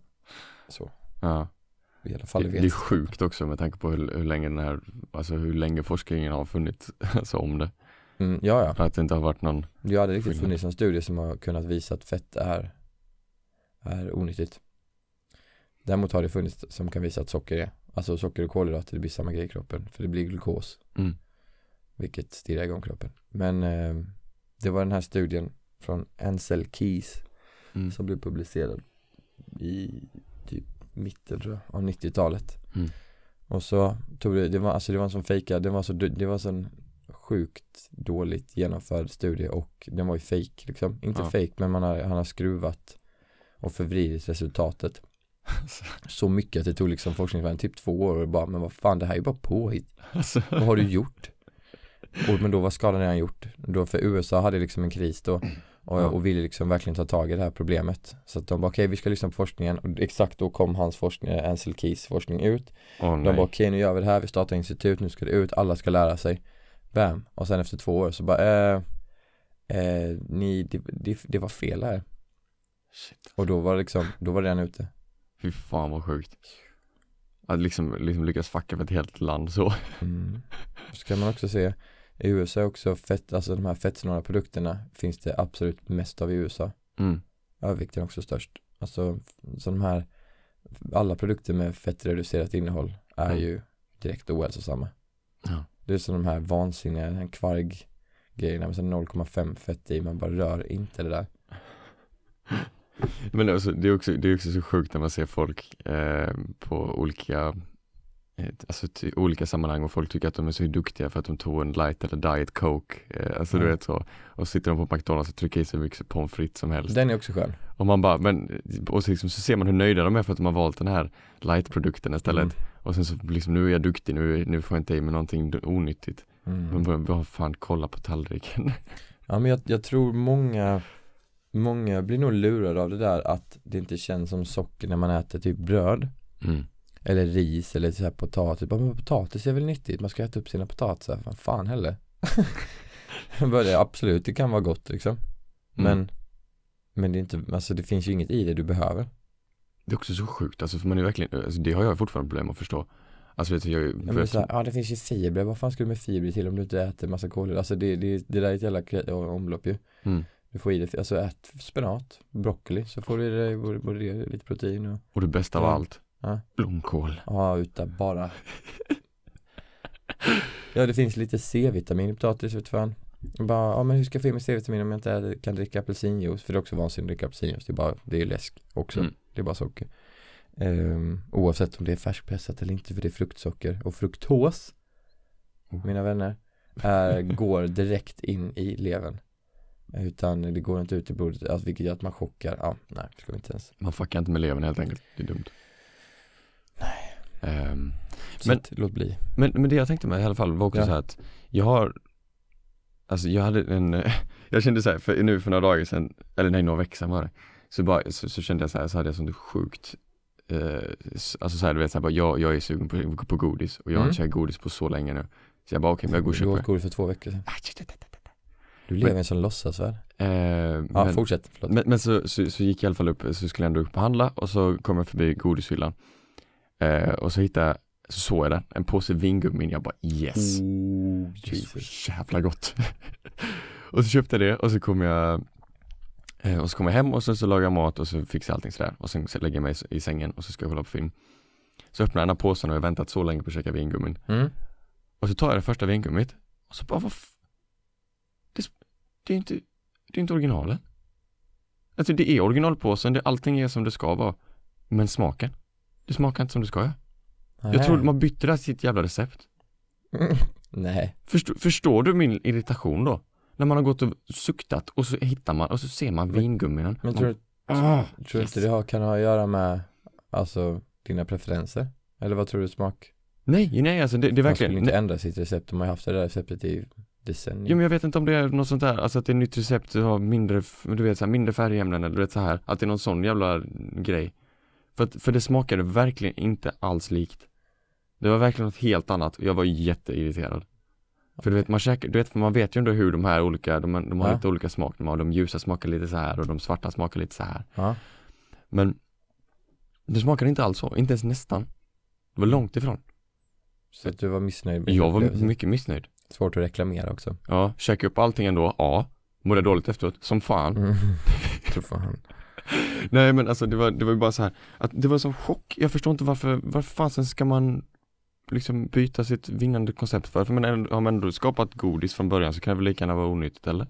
så. Ja. I alla fall det, vet. det är sjukt också med tanke på hur, hur länge den här, alltså hur länge forskningen har funnits alltså om det. Mm, ja, ja. Att det inte har varit någon. Det hade riktigt skillnad. funnits en studie som har kunnat visa att fett är är onyttigt. Däremot har det funnits som kan visa att socker är, alltså socker och kolhydrater, det blir samma grej i kroppen, för det blir glukos. Mm. Vilket stirrar igång kroppen. Men eh, det var den här studien från Ansel Keys Mm. som blev publicerad i typ mitten tror jag, av nittiotalet. Mm. Och så tog det, det var alltså det var en sån fejka, det var så det var sån sjukt dåligt genomförd studie och den var ju fake liksom, inte Ja. fake men man har, han har skruvat och förvridit resultatet så mycket att det tog liksom forskningsvärlden typ två år och bara, men vad fan, det här är ju bara påhitt. Alltså. Vad har du gjort? Och, men då var skadan redan gjort. Då för U S A hade liksom en kris då och, Ja. och ville liksom verkligen ta tag i det här problemet. Så att de bara, okej, okay, vi ska lyssna på forskningen. Och exakt då kom hans forskning, Ansel Keys forskning ut. Oh, de bara, okej, okay, nu gör vi det här, vi startar institut, nu ska det ut, alla ska lära sig. Bam. Och sen efter två år så bara, eh, eh, ni, det, det, det var fel här. Shit. Och då var det liksom, då var det redan ute. Fy fan vad sjukt. Att liksom, liksom lyckas fucka för ett helt land så. Mm. Så kan man också se i U S A också fett, alltså de här fettsnåla produkterna finns det absolut mest av i U S A. Mm. Övervikten är också störst. Alltså så de här alla produkter med fettreducerat innehåll är Mm. ju direkt ohälsosamma. Ja. Det är som de här vansinniga, den här kvarg-grejerna med noll komma fem fett i, man bara rör inte det där. Men alltså, det är också, det är också så sjukt när man ser folk eh, på olika eh, alltså till olika sammanhang och folk tycker att de är så duktiga för att de tog en light eller diet coke eh, alltså Mm. du vet så, och sitter de på McDonalds och trycker i sig mycket pommes frites som helst. Den är också skön. Och man bara, men och så, liksom, så ser man hur nöjda de är för att de har valt den här light-produkten istället. Mm. Och sen så liksom, nu är jag duktig, nu, nu får jag inte i mig någonting onyttigt. Mm. Men vad, vad fan, kolla på tallriken. Ja, men jag, jag tror många många blir nog lurade av det där att det inte känns som socker när man äter typ bröd. Mm. Eller ris eller så här potatis. Bara, men potatis är väl nyttigt, man ska äta upp sina potatisar. Fan, fan heller. det, absolut, det kan vara gott liksom. Men, Mm. men det är inte, alltså det finns ju inget i det du behöver. Det är också så sjukt, alltså för man är verkligen, alltså det har jag fortfarande problem att förstå. Alltså vet du, jag, Ja, men det, är så här, ja, det finns ju fibrer, vad fan ska du med fibrer till om du inte äter massa kolhydrater? Alltså det, det, det där är ett jävla kre- omlopp ju. mm. Du får i det, alltså ät spenat, broccoli, så får du i dig både, både det, lite protein och... Och det bästa av Ja. allt, Ja. Blomkål. Ja, utan bara. Ja, det finns lite C-vitamin i potatis, vet fan. Bara, ja men hur ska jag få i mig C-vitamin om jag inte kan dricka apelsinjuice? För det är också vansinnigt att dricka apelsinjuice. Det är bara, det är läsk också. Mm. Det är bara socker. Um, oavsett om det är färskpressat eller inte, för det är fruktsocker. Och fruktos, oh. mina vänner, är, går direkt in i levern. Utan det går inte ut i blodet, alltså, vilket gör att man chockar. Ja, nej, det ska vi inte ens. Man fuckar inte med levern helt enkelt, det är dumt. Nej. Um, men, låt bli. Men, men det jag tänkte med i alla fall var också ja. så här att jag har, alltså jag hade en, jag kände så här, för nu för några dagar sedan, eller nej, några veckor sedan var det, så, bara, så, så kände jag så här, så hade jag sånt sjukt, eh, alltså så här, du vet, så här, bara, jag, jag är sugen på, på godis och jag har mm. inte käkat godis på så länge nu. Så jag bara, okej, okay, men jag går och köper. Du åt godis för två veckor sedan. Du lever i en sån låtsasvärld. Eh, ja, men, fortsätt. Men, men så, så, så gick jag i alla fall upp, så skulle jag ändå upp och handla och så kom jag förbi godishyllan. Eh, och så hittade jag, så såg jag den, en påse vingummin. Jag bara, yes. Oh, det är så jävla gott. Och så köpte jag det och så kom jag eh, och så kom jag hem och så, så lagade jag mat och så fixade jag allting sådär. Och sen så lägger jag mig i, i sängen och så ska jag kolla på film. Så öppnar jag den här påsen och jag har väntat så länge på att käka vingummin. Mm. Och så tar jag det första vingummit och så bara, vad f- det, det är inte det är inte originalet. Alltså det är originalpåsen, det, allting är som det ska vara. Men smaken, det smakar inte som det ska göra. Jag tror man bytte det här sitt jävla recept. Mm. Nej. Förstår, förstår du min irritation då? När man har gått och suktat och så hittar man och så ser man vingumminen. Men tror du ah, tror yes. inte det har, kan ha att göra med alltså dina preferenser? Eller vad tror du smak? Nej, nej alltså det, det är verkligen... Man skulle inte ändra sitt recept, de har haft det där receptet i decennier. Jo, men jag vet inte om det är något sånt där, alltså att det är ett nytt recept och har mindre, du vet så här, mindre färgämnen eller du vet så här, att det är någon sån jävla grej. För, att, för det smakade verkligen inte alls likt. Det var verkligen något helt annat och jag var jätteirriterad. För du vet, man, käkar, du vet, för man vet ju ändå hur de här olika, de, de har ja. lite olika smak. De, har, de ljusa smakar lite så här och de svarta smakar lite så här. Ja. Men det smakade inte alls så, inte ens nästan. Det var långt ifrån. Så att du var missnöjd med Jag var upplevelsen. Mycket missnöjd. Svårt att reklamera också. Ja, käka upp allting ändå. Ja, mådde dåligt efteråt. Som fan. Mm. Tror fan. Nej, men alltså det var, det var ju bara så här att det var som chock. Jag förstår inte varför, varför fasen ska man liksom byta sitt vinnande koncept för. För man har man ändå skapat godis från början så kan det väl lika gärna vara onyttigt, eller?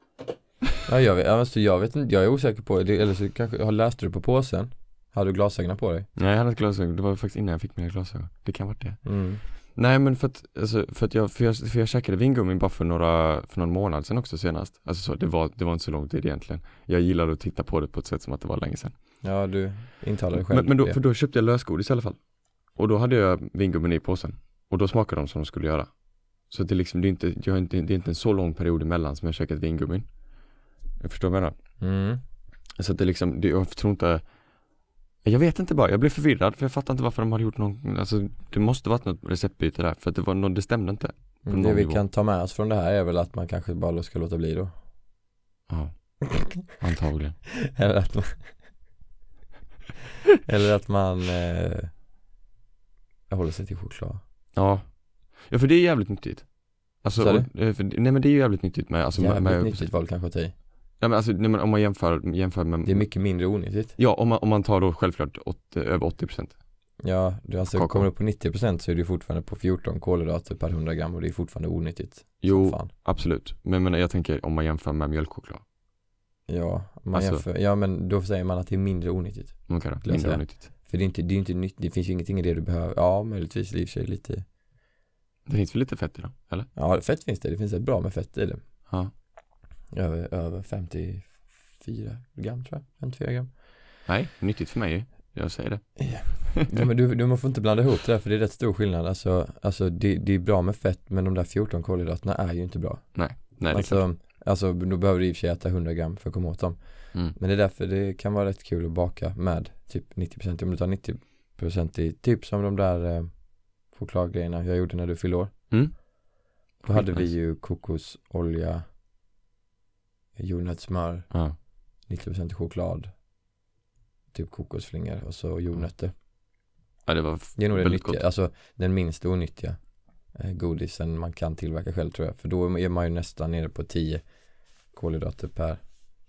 Ja, jag vet, alltså, jag vet inte, jag är osäker på det. Eller så kanske, har läst du på påsen? Har du glasögon på dig? Nej, jag hade inte glasögon. Det var faktiskt innan jag fick mina glasögon. Det kan vara det. Mm. Nej, men för att, alltså, för att jag, för jag, för jag käkade vingummin bara för några, för någon månad sedan också senast. Alltså så, det var, det var inte så lång tid egentligen. Jag gillade att titta på det på ett sätt som att det var länge sedan. Ja, du intalade själv. Men, men då, för då köpte jag lösgodis i alla fall. Och då hade jag vingummin i påsen. Och då smakade de som de skulle göra. Så det är liksom, det är inte, jag har inte, det är inte en så lång period emellan som jag käkat vingummin. Jag förstår vad jag menar. Mm. Så att det liksom, det, jag tror inte... Jag vet inte bara, jag blev förvirrad för jag fattar inte varför de hade gjort någon, alltså det måste varit något receptbyte där för att det var något, det stämde inte. Mm, det vi nivå. Kan ta med oss från det här är väl att man kanske bara ska låta bli då. Ja, antagligen. Eller att man eller att man eh, håller sig till choklad. Ja. Ja, för det är jävligt nyttigt. Alltså, och, för, nej men det är ju jävligt nyttigt med, alltså, jävligt med, nyttigt var det kanske att ta i. Ja, men alltså, nej, men om man jämför, jämför med... Det är mycket mindre onyttigt. Ja, om man, om man tar då självklart åttio, över åttio procent. Ja, du alltså Kakao. Kommer upp på nittio procent så är det fortfarande på fjorton kolhydrater per hundra gram och det är fortfarande onyttigt. Jo, fan. Absolut. Men, men jag tänker om man jämför med mjölkchoklad. Ja, man alltså, jämför, ja, men då säger man att det är mindre onyttigt. Okej då, mindre onyttigt. För det är inte, det är inte nytt, det finns ju ingenting i det du behöver. Ja, möjligtvis i och för sig lite. Det finns väl lite fett i då, eller? Ja, fett finns det. Det finns ett bra med fett i det. Ja. Över, över femtiofyra gram tror jag. femtiofyra gram. Nej, nyttigt för mig. Jag säger det. Ja. Ja, men du, du får inte blanda ihop det där, för det är rätt stor skillnad. Alltså, alltså det, det är bra med fett, men de där fjorton kolhydraterna är ju inte bra. Nej, nej det alltså, är klart. Alltså, då behöver du i och för sig äta hundra gram för att komma åt dem. Mm. Men det är därför det kan vara rätt kul att baka med typ nittio procent. Om du tar nittio procent i, typ som de där eh, chokladgrejerna jag gjorde när du fyllde år. Mm. Då hade vi ju kokosolja, jordnötssmör, ja. nittio procent choklad, typ kokosflingor och så jordnötter. Ja, det var det är nog det väldigt nyttiga, gott. alltså den minst onyttiga eh, godisen man kan tillverka själv tror jag. För då är man ju nästan nere på tio kolhydrater per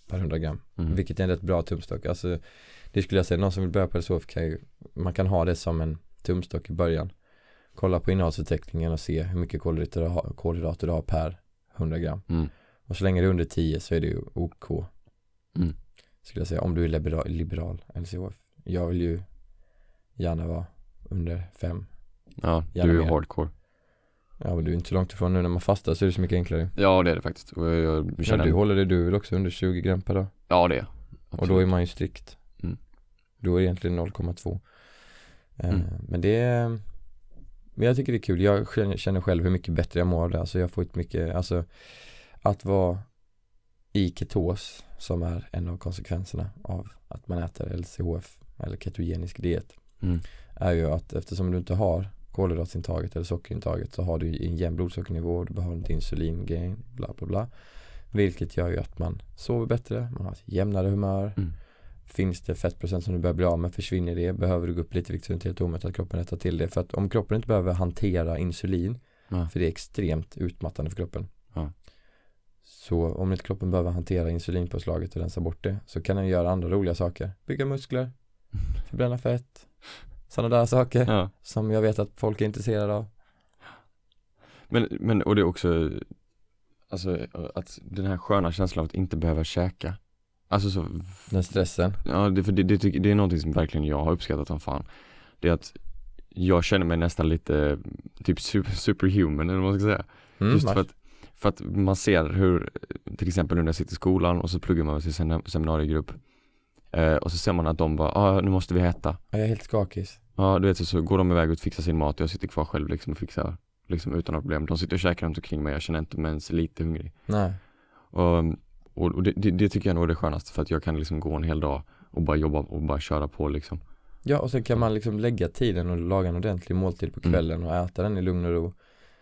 per hundra gram. Mm. Vilket är en rätt bra tumstock. Alltså, det skulle jag säga, någon som vill börja på L C H F kan ju, man kan ha det som en tumstock i början. Kolla på innehållsutvecklingen och se hur mycket kolhydrater du har, kolhydrater du har per hundra gram. Mm. Och så länge det är under tio så är det ju OK. Mm. Skulle jag säga, om du är liberal, liberal L C H F. Jag vill ju gärna vara under fem. Ja, Gärna du är mer. hardcore. Ja, men du är inte så långt ifrån nu när man fastar, så är det så mycket enklare. Ja, det är det faktiskt. Och jag, jag Men känner... du håller det, du är väl också under tjugo gram per dag. Ja, det är. Och då är man ju strikt. Mm. Då är det egentligen noll komma två. Eh, Mm. Men det är, men jag tycker det är kul. Jag känner- känner själv hur mycket bättre jag mår av det. Alltså jag får ett mycket, alltså att vara i ketos, som är en av konsekvenserna av att man äter L C H F eller ketogenisk diet, Mm. är ju att eftersom du inte har kolhydratsintaget eller sockerintaget, så har du en jämn blodsockernivå och du behöver inte insulingrejen, bla bla bla. Vilket gör ju att man sover bättre, man har ett jämnare humör. Mm. Finns det fettprocent som du börjar bli av med, försvinner det, behöver du gå upp lite vikt så är det inte helt omöjligt att kroppen rättar till det. För att om kroppen inte behöver hantera insulin, Ja. för det är extremt utmattande för kroppen. Ja. Så om inte kroppen behöver hantera insulinpåslaget och rensa bort det, så kan den göra andra roliga saker. Bygga muskler, förbränna fett, sådana där saker Ja. som jag vet att folk är intresserade av. Men, men och det är också alltså att den här sköna känslan av att inte behöva käka. Alltså så, Den stressen. ja, det, för det, det, tycker- det är någonting som verkligen jag har uppskattat som fan. Det är att jag känner mig nästan lite typ super, superhuman, eller vad man ska säga. Mm, Just nice. för att, för att man ser hur, till exempel när jag sitter i skolan och så pluggar man till sin seminariegrupp. Eh, och så ser man att de bara, ah, nu måste vi äta. Ja, jag är helt skakig. Ja, du vet, så, så går de iväg och fixar sin mat och jag sitter kvar själv liksom och fixar liksom utan några problem. De sitter och käkar runt omkring mig, jag känner inte mig ens lite hungrig. Nej. Och, och, och det, det, det tycker jag nog är det skönaste, för att jag kan liksom gå en hel dag och bara jobba och bara köra på liksom. Ja, och sen kan man liksom lägga tiden och laga en ordentlig måltid på kvällen och äta den i lugn och ro.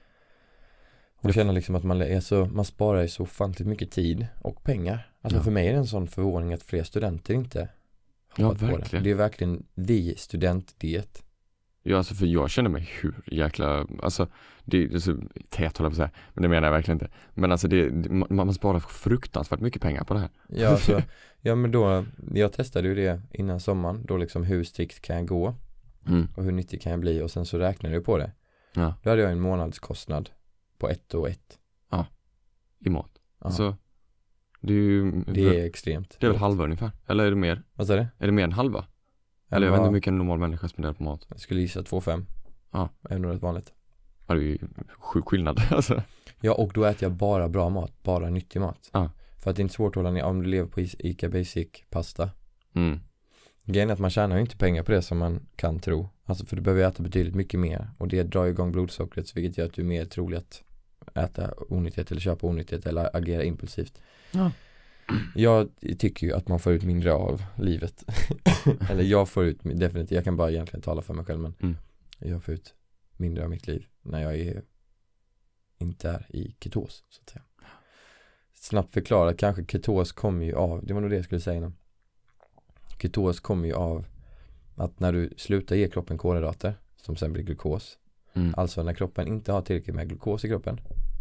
Och känna liksom att man är så, man sparar ju så ofantligt mycket tid och pengar. Alltså Ja. för mig är det en sån förvåning att fler studenter inte Ja, hoppat på det. verkligen. Det är verkligen the studentdiet. Ja, alltså för jag känner mig hur jäkla, alltså det, det är så tät håller jag på att säga, men det menar jag verkligen inte. Men alltså det, det man, man sparar fruktansvärt mycket pengar på det här. Ja, alltså, ja men då, jag testade ju det innan sommaren, då liksom hur strikt kan jag gå Mm. och hur nyttig kan jag bli, och sen så räknade jag på det. Ja, Då hade jag en månadskostnad på ett och ett. i mat. Ja. Så det är ju, Det är extremt. det är väl halva ungefär, eller är det mer? Vad sa du? Är det mer än halva? Eller jag vet vad- inte hur mycket en normal människa spenderar på mat. Jag skulle gissa två komma fem. Ja. Är nog rätt vanligt. Ja, det är ju sjuk skillnad alltså. Ja, och då äter jag bara bra mat, bara nyttig mat. Ja. För att det är inte svårt att hålla ner om du lever på Is- Ica Basic pasta. Mm. Grejen är att man tjänar ju inte pengar på det som man kan tro. Alltså för du behöver äta betydligt mycket mer. Och det drar igång blodsockret, vilket gör att du är mer trolig att äta onyttighet eller köpa onyttighet eller agera impulsivt. Ja. Jag tycker ju att man får ut mindre av livet. Eller jag får ut, definitivt, jag kan bara egentligen tala för mig själv, men Mm. jag får ut mindre av mitt liv när jag är inte är i ketos, så att säga. Snabbt förklara, kanske ketos kommer ju av, det var nog det jag skulle säga innan. Ketos kommer ju av att när du slutar ge kroppen kolhydrater, som sen blir glukos, Mm. alltså när kroppen inte har tillräckligt med glukos i kroppen,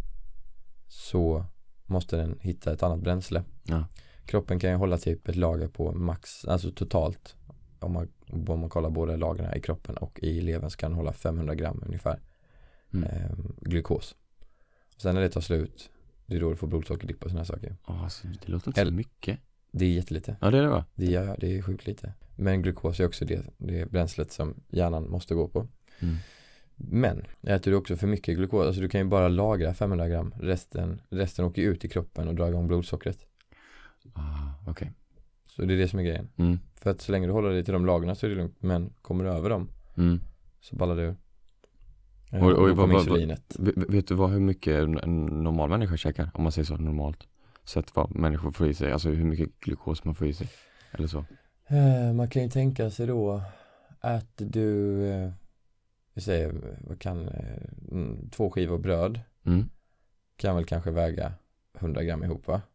så måste den hitta ett annat bränsle. Ja. Kroppen kan ju hålla typ ett lager på max, alltså totalt, om man, om man kollar båda lagren i kroppen och i levern, så kan den hålla femhundra gram ungefär Mm. eh, glukos. Och sen när det tar slut, det är då du får blodsockerdipp och såna här saker. Ja, alltså, det låter inte Eller- så mycket. Det är jättelite. Ja, det är det va? Det är, det är sjukt lite. Men glukos är också det, det bränslet som hjärnan måste gå på. Mm. Men äter du också för mycket glukos, alltså du kan ju bara lagra femhundra gram, resten, resten åker ut i kroppen och drar igång blodsockret. Ah, okej. Så det är det som är grejen. Mm. För att så länge du håller dig till de lagren så är det lugnt, men kommer du över dem Mm. så ballar du. Och- och då vad- kommer vad- insulinet. V- vet du vad, hur mycket en en normal människa käkar? Om man säger så, normalt. Sett vad människor får i sig. Alltså hur mycket glukos man får i sig. Eller så. Eh, Man kan ju tänka sig då att du, eh, vi säger, vad kan, eh, mm, två skivor bröd Mm. kan väl kanske väga hundra gram ihop, va?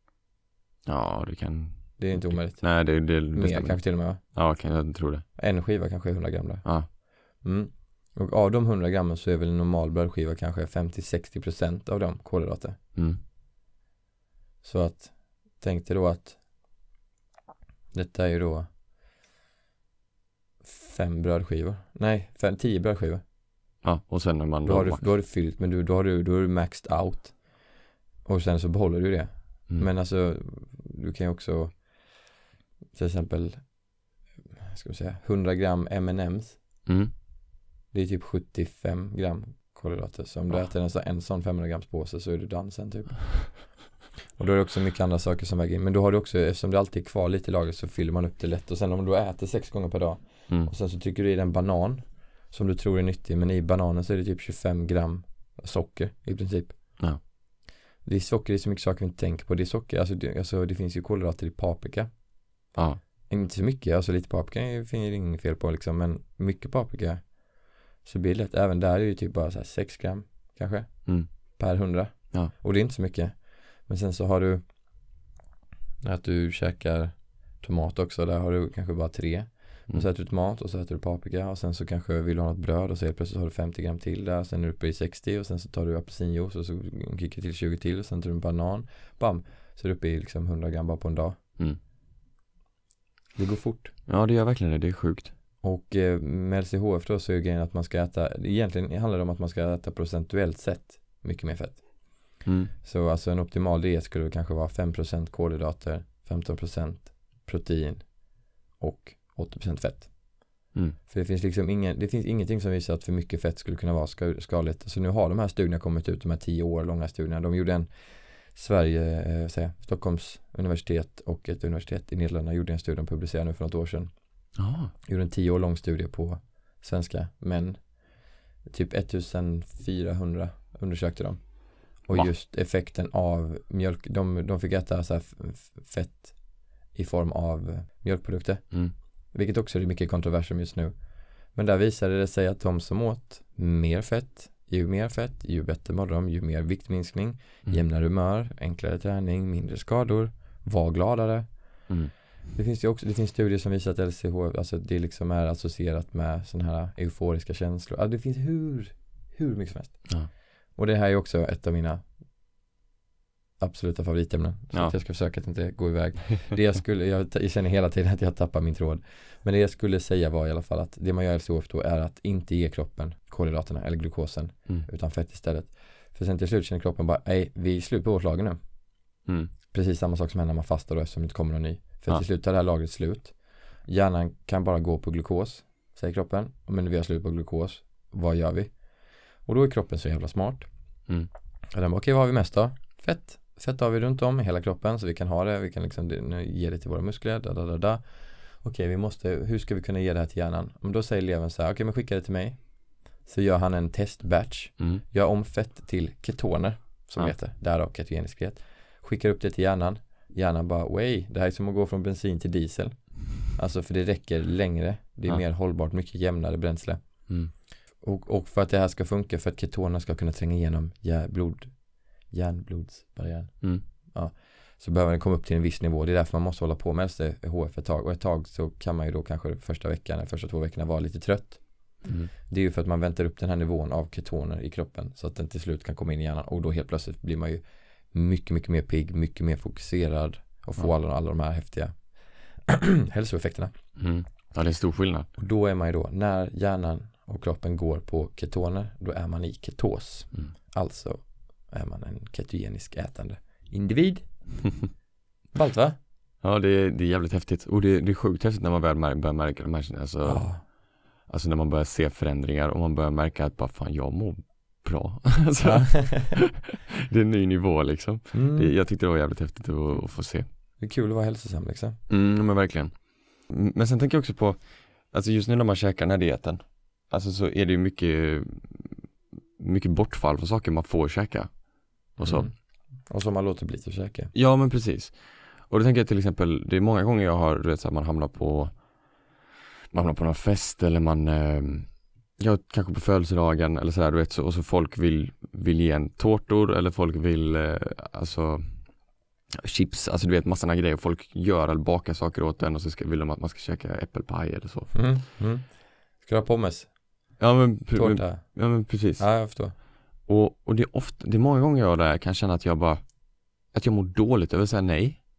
Ja, det kan... Det är inte omöjligt. Nej, det, det, det Mer stämmer. kanske till och med, va? Ja, kan jag tror det. En skiva kanske är hundra gram där. Ja. Mm. Och av de hundra grammen så är väl en normal brödskiva kanske femtio till sextio procent av dem kolhydrater. Mm. Så att tänk dig då att detta är ju då fem brödskivor. Nej, fem, tio brödskivor. Ja, och sen när man då, då, har, du, då har du fyllt, men du, då, har du, då har du maxed out. Och sen så behåller du det. Mm. Men alltså, du kan ju också till exempel, ska vi säga, hundra gram M and M's. Mm. Det är typ sjuttiofem gram kolhydrater. Så om du äter en, så, en sån femhundra grams påse så är du done sen typ. Och då är det också mycket andra saker som väger in. Men då har du också, eftersom det alltid är kvar lite i lagret, så fyller man upp det lätt. Och sen om du äter sex gånger per dag mm. och sen så tycker du i den banan som du tror är nyttig, men i bananen så är det typ tjugofem gram socker i princip. Ja. Det är socker, det är så mycket saker vi inte tänker på. Det är socker, alltså det, alltså det finns ju kolhydrater i paprika. Ja. Inte så mycket, alltså lite paprika finns det inget fel på liksom, men mycket paprika så blir det lätt. Även där är det ju typ bara så här sex gram kanske mm. per hundra. Ja. Och det är inte så mycket. Men sen så har du att du käkar tomat också, där har du kanske bara tre. Mm. Och så äter du tomat och så äter du paprika och sen så kanske vill du ha något bröd och så helt plötsligt har du femtio gram till där, sen är du uppe i sextio och sen så tar du apelsinjuice och så kickar till tjugo till och sen tar du en banan, bam, så är du uppe i liksom hundra gram bara på en dag. Mm. Det går fort. Ja, det gör verkligen det, det är sjukt. Och eh, med L C H F då så är grejen att man ska äta, egentligen handlar det om att man ska äta procentuellt sett mycket mer fett. Mm. Så alltså en optimal diet skulle kanske vara fem procent kolhydrater, femton procent protein och åttio procent fett. Mm. För det finns liksom ingen, det finns ingenting som visar att för mycket fett skulle kunna vara skadligt. Så nu har de här studierna kommit ut, de här tio år långa studierna. De gjorde en Sverige, eh, säga, Stockholms universitet och ett universitet i Nederländerna gjorde en studie, de publicerade nu för något år sedan. Ah. Gjorde en tio år lång studie på svenska män. Typ ettusenfyrahundra undersökte de. Och Va? just effekten av mjölk, de, de fick äta så här f- fett i form av mjölkprodukter. Mm. Vilket också är mycket kontroversiellt just nu. Men där visade det sig att de som åt mer fett, ju mer fett, ju bättre mådde de, ju mer viktminskning, mm. jämnare humör, enklare träning, mindre skador, var gladare. Mm. Det finns ju också, det finns studier som visar att L C H F, alltså det liksom är associerat med sådana här euforiska känslor. Alltså det finns hur, hur mycket som helst. Ja. Och det här är också ett av mina absoluta favoritämnen. Så ja. att jag ska försöka att inte gå iväg. Det jag skulle, jag, jag känner hela tiden att jag tappar min tråd. Men det jag skulle säga var i alla fall att det man gör i L C H F då är att inte ge kroppen kolhydraterna eller glukosen mm. utan fett istället. För sen till slut känner kroppen bara, nej, vi är slut på vårt lager nu. Mm. Precis samma sak som händer när man fastar då, eftersom det inte kommer någon ny. För ja. till slut tar det här lagret slut. Hjärnan kan bara gå på glukos, säger kroppen. Men vi har slut på glukos, vad gör vi? Och då är kroppen så jävla smart. Mm. Och den bara, okej, vad har vi mest då? Fett. Fett har vi runt om i hela kroppen så vi kan ha det. Vi kan liksom ge det till våra muskler. Da, da, da, da. Okej, vi måste, hur ska vi kunna ge det här till hjärnan? Om då säger eleven så här, okej, men skicka det till mig. Så gör han en testbatch. Mm. Gör om fett till ketoner, som ja. heter. Därav ketogenisk diet. Skickar upp det till hjärnan. Hjärnan bara, way, det här är som att gå från bensin till diesel. Alltså för det räcker längre. Det är ja. mer hållbart, mycket jämnare bränsle. Mm. Och, och för att det här ska funka, för att ketonerna ska kunna tränga igenom blod, järnblodsbarriären. Mm. Ja, så behöver den komma upp till en viss nivå. Det är därför man måste hålla på med L C H F ett tag. Och ett tag så kan man ju då kanske första veckan eller första två veckorna vara lite trött. Mm. Det är ju för att man väntar upp den här nivån av ketoner i kroppen så att den till slut kan komma in i hjärnan. Och då helt plötsligt blir man ju mycket, mycket mer pigg, mycket mer fokuserad och få ja. alla, alla de här häftiga hälsoeffekterna. Mm. Ja, det är stor skillnad. Och då är man ju då, när hjärnan och kroppen går på ketoner, då är man i ketos. Mm. Alltså är man en ketogenisk ätande individ. Ballt, va? Ja, det är, det är jävligt häftigt. Och det, det är sjukt häftigt när man börjar märka, börjar märka de här, alltså, oh. alltså när man börjar se förändringar och man börjar märka att bara fan, jag mår bra. alltså, det är en ny nivå liksom. Mm. Det, jag tyckte det var jävligt häftigt att, att få se. Det är kul att vara hälsosam liksom. Mm, men verkligen. Men sen tänker jag också på, alltså just nu när man käkar den här dieten, alltså så är det ju mycket mycket bortfall för saker man får käka. Och så. Mm. Och som man låter bli att käka. Ja, men precis. Och då tänker jag till exempel, det är många gånger jag har, du vet, så här, man hamnar på man hamnar på någon fest eller man eh, ja, kanske på födelsedagen eller sådär, du vet, så, och så folk vill, vill ge en tårtor eller folk vill eh, alltså chips, alltså du vet massor av grejer, folk gör eller bakar saker åt en och så ska, vill de att man ska käka äppelpaj eller så. Mm. Mm. Ska du ha pommes? Ja men, Tårta? Ja men precis. Ja, jag förstår. Och, och det är ofta, det är många gånger jag där kan känna att jag bara att jag mår dåligt över att säga nej.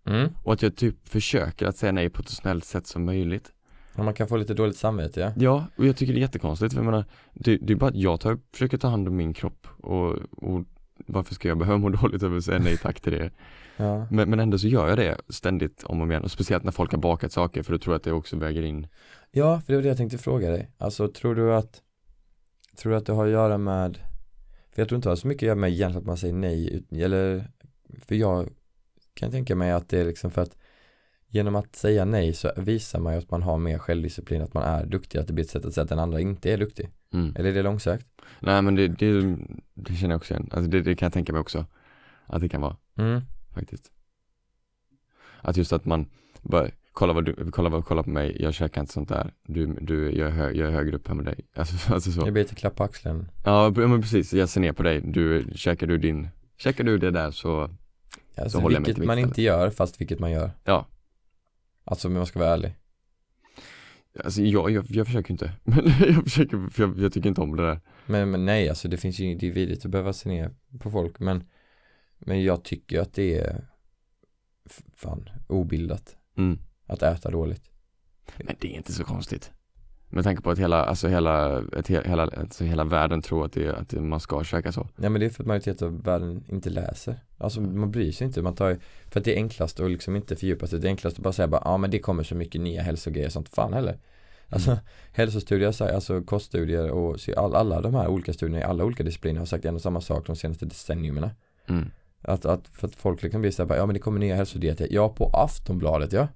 Mm. Och att jag typ försöker att säga nej på ett så snällt sätt som möjligt. Och man kan få lite dåligt samvete, ja. Ja, och jag tycker det är jättekonstigt. För jag menar, det, det är bara att jag tar, försöker ta hand om min kropp. Och, och varför ska jag behöva må dåligt över att säga nej tack till det? Ja. Men, men ändå så gör jag det ständigt om och om igen. Och speciellt när folk har bakat saker, för då tror jag att det också väger in. Ja, för det var det jag tänkte fråga dig. Alltså, tror du att tror du att det har att göra med, för jag tror inte det har så mycket att göra med egentligen att man säger nej, eller, för jag kan tänka mig att det är liksom för att genom att säga nej så visar man ju att man har mer självdisciplin, att man är duktig, att det blir ett sätt att säga att den andra inte är duktig. Mm. Eller är det långsökt? Nej, men det, det, det känner jag också igen. Alltså det, det kan jag tänka mig också att det kan vara, Mm. faktiskt. Att just att man bara, kolla vad du, kolla vad kolla på mig, jag käkar inte sånt där. Du, du jag, är hö, jag är högre upp här med dig. Alltså, alltså så. Det blir lite klapp på axeln. Ja, men precis. Jag ser ner på dig. Du, käkar du din, käkar du det där så, Alltså, så håller jag mig vilket till man mitt inte gör, fast vilket man gör. Ja. Alltså, men man ska vara ärlig. Alltså jag, jag, jag försöker inte. Men jag försöker, för jag, jag tycker inte om det där. Men, men nej, alltså det finns ju, det är vidrigt att behöva se ner på folk, men men jag tycker att det är f- fan obildat Mm. att äta dåligt. Men det är inte så konstigt. Med tanke på att hela, alltså hela, ett, he- hela, alltså hela världen tror att, det, att man ska käka så. Ja, men det är för att majoriteten av världen inte läser. Alltså man bryr sig inte, man tar ju, för att det är enklast att liksom inte fördjupa sig. Det är enklast att bara säga bara, ja men det kommer så mycket nya hälsogrejer och sånt, fan heller. Alltså mm. hälsostudier, alltså koststudier och all, alla de här olika studierna i alla olika discipliner har sagt en och samma sak de senaste decennierna. Mm. Att, att, för att folk kan bli så här, ja men det kommer nya hälsodieter. Ja, på Aftonbladet, ja.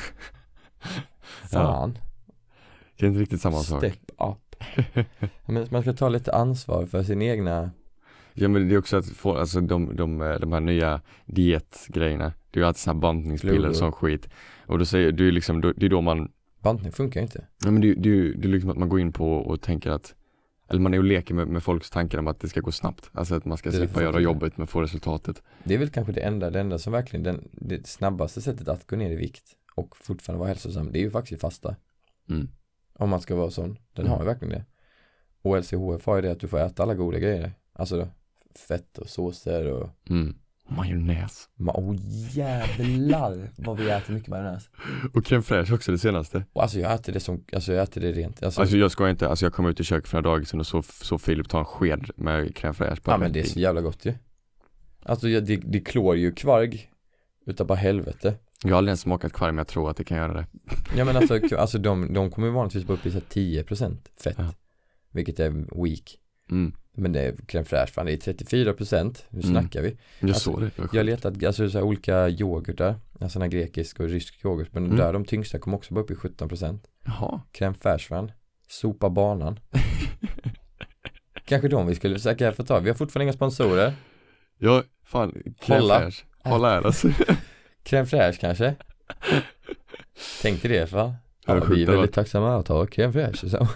Fan. Ja. Det är inte riktigt samma sak. Step up. Men man ska ta lite ansvar för sin egna. Ja, men det är också att få, alltså de, de, de här nya dietgrejerna. Det är ju alltid sådana här bantningspiller och sån skit. Och då säger du liksom, det är då man. Bantning funkar inte. Ja, men det, det, det är liksom att man går in på och tänker att, eller man är och leker med, med folks tankar om att det ska gå snabbt. Alltså att man ska slippa göra jobbet men få resultatet. Det är väl kanske det enda, det enda som verkligen, den, det snabbaste sättet att gå ner i vikt och fortfarande vara hälsosam, det är ju faktiskt fasta. Mm. Om man ska vara sån. Den Mm. har ju verkligen det. Och L C H F har ju det att du får äta alla goda grejer. Alltså fett och såser och Mm. Majonnäs. Ma- Åh oh, jävlar vad vi äter mycket majonnäs. Och crème fraîche också det senaste. Och alltså jag äter det som, alltså jag äter det rent. Alltså, Alltså jag ska inte, alltså jag kom ut i köket för några dagar sedan och så, så Filip tar en sked med crème fraîche på. ja men det är så jävla gott ju. Alltså det, det, det klår ju kvarg utav bara helvete. Jag har aldrig ens smakat kvarg, men jag tror att det kan göra det. Ja men alltså, alltså de, de kommer ju vanligtvis bara upp i så tio procent fett. Ja. Vilket är weak. Mm. Men det är crème fraîche, fan det är trettiofyra procent. Nu Mm. snackar vi. Jag Alltså, såg det. det Jag har letat alltså, så här, olika yoghurtar. Alltså sån här grekisk och rysk yoghurt. Men Mm. där de tyngsta kommer också bara upp i sjutton procent. Jaha. Crème fraîche fan. Sopa banan. Kanske de vi skulle försöka få tag. Vi har fortfarande inga sponsorer. Ja, fan. Crème Hålla. fraîche. Hålla här alltså. Crème fraîche kanske. Tänk dig det va? Ja, Ja, sjukt, vi är det var- väldigt tacksamma att ha crème fraîche. Så.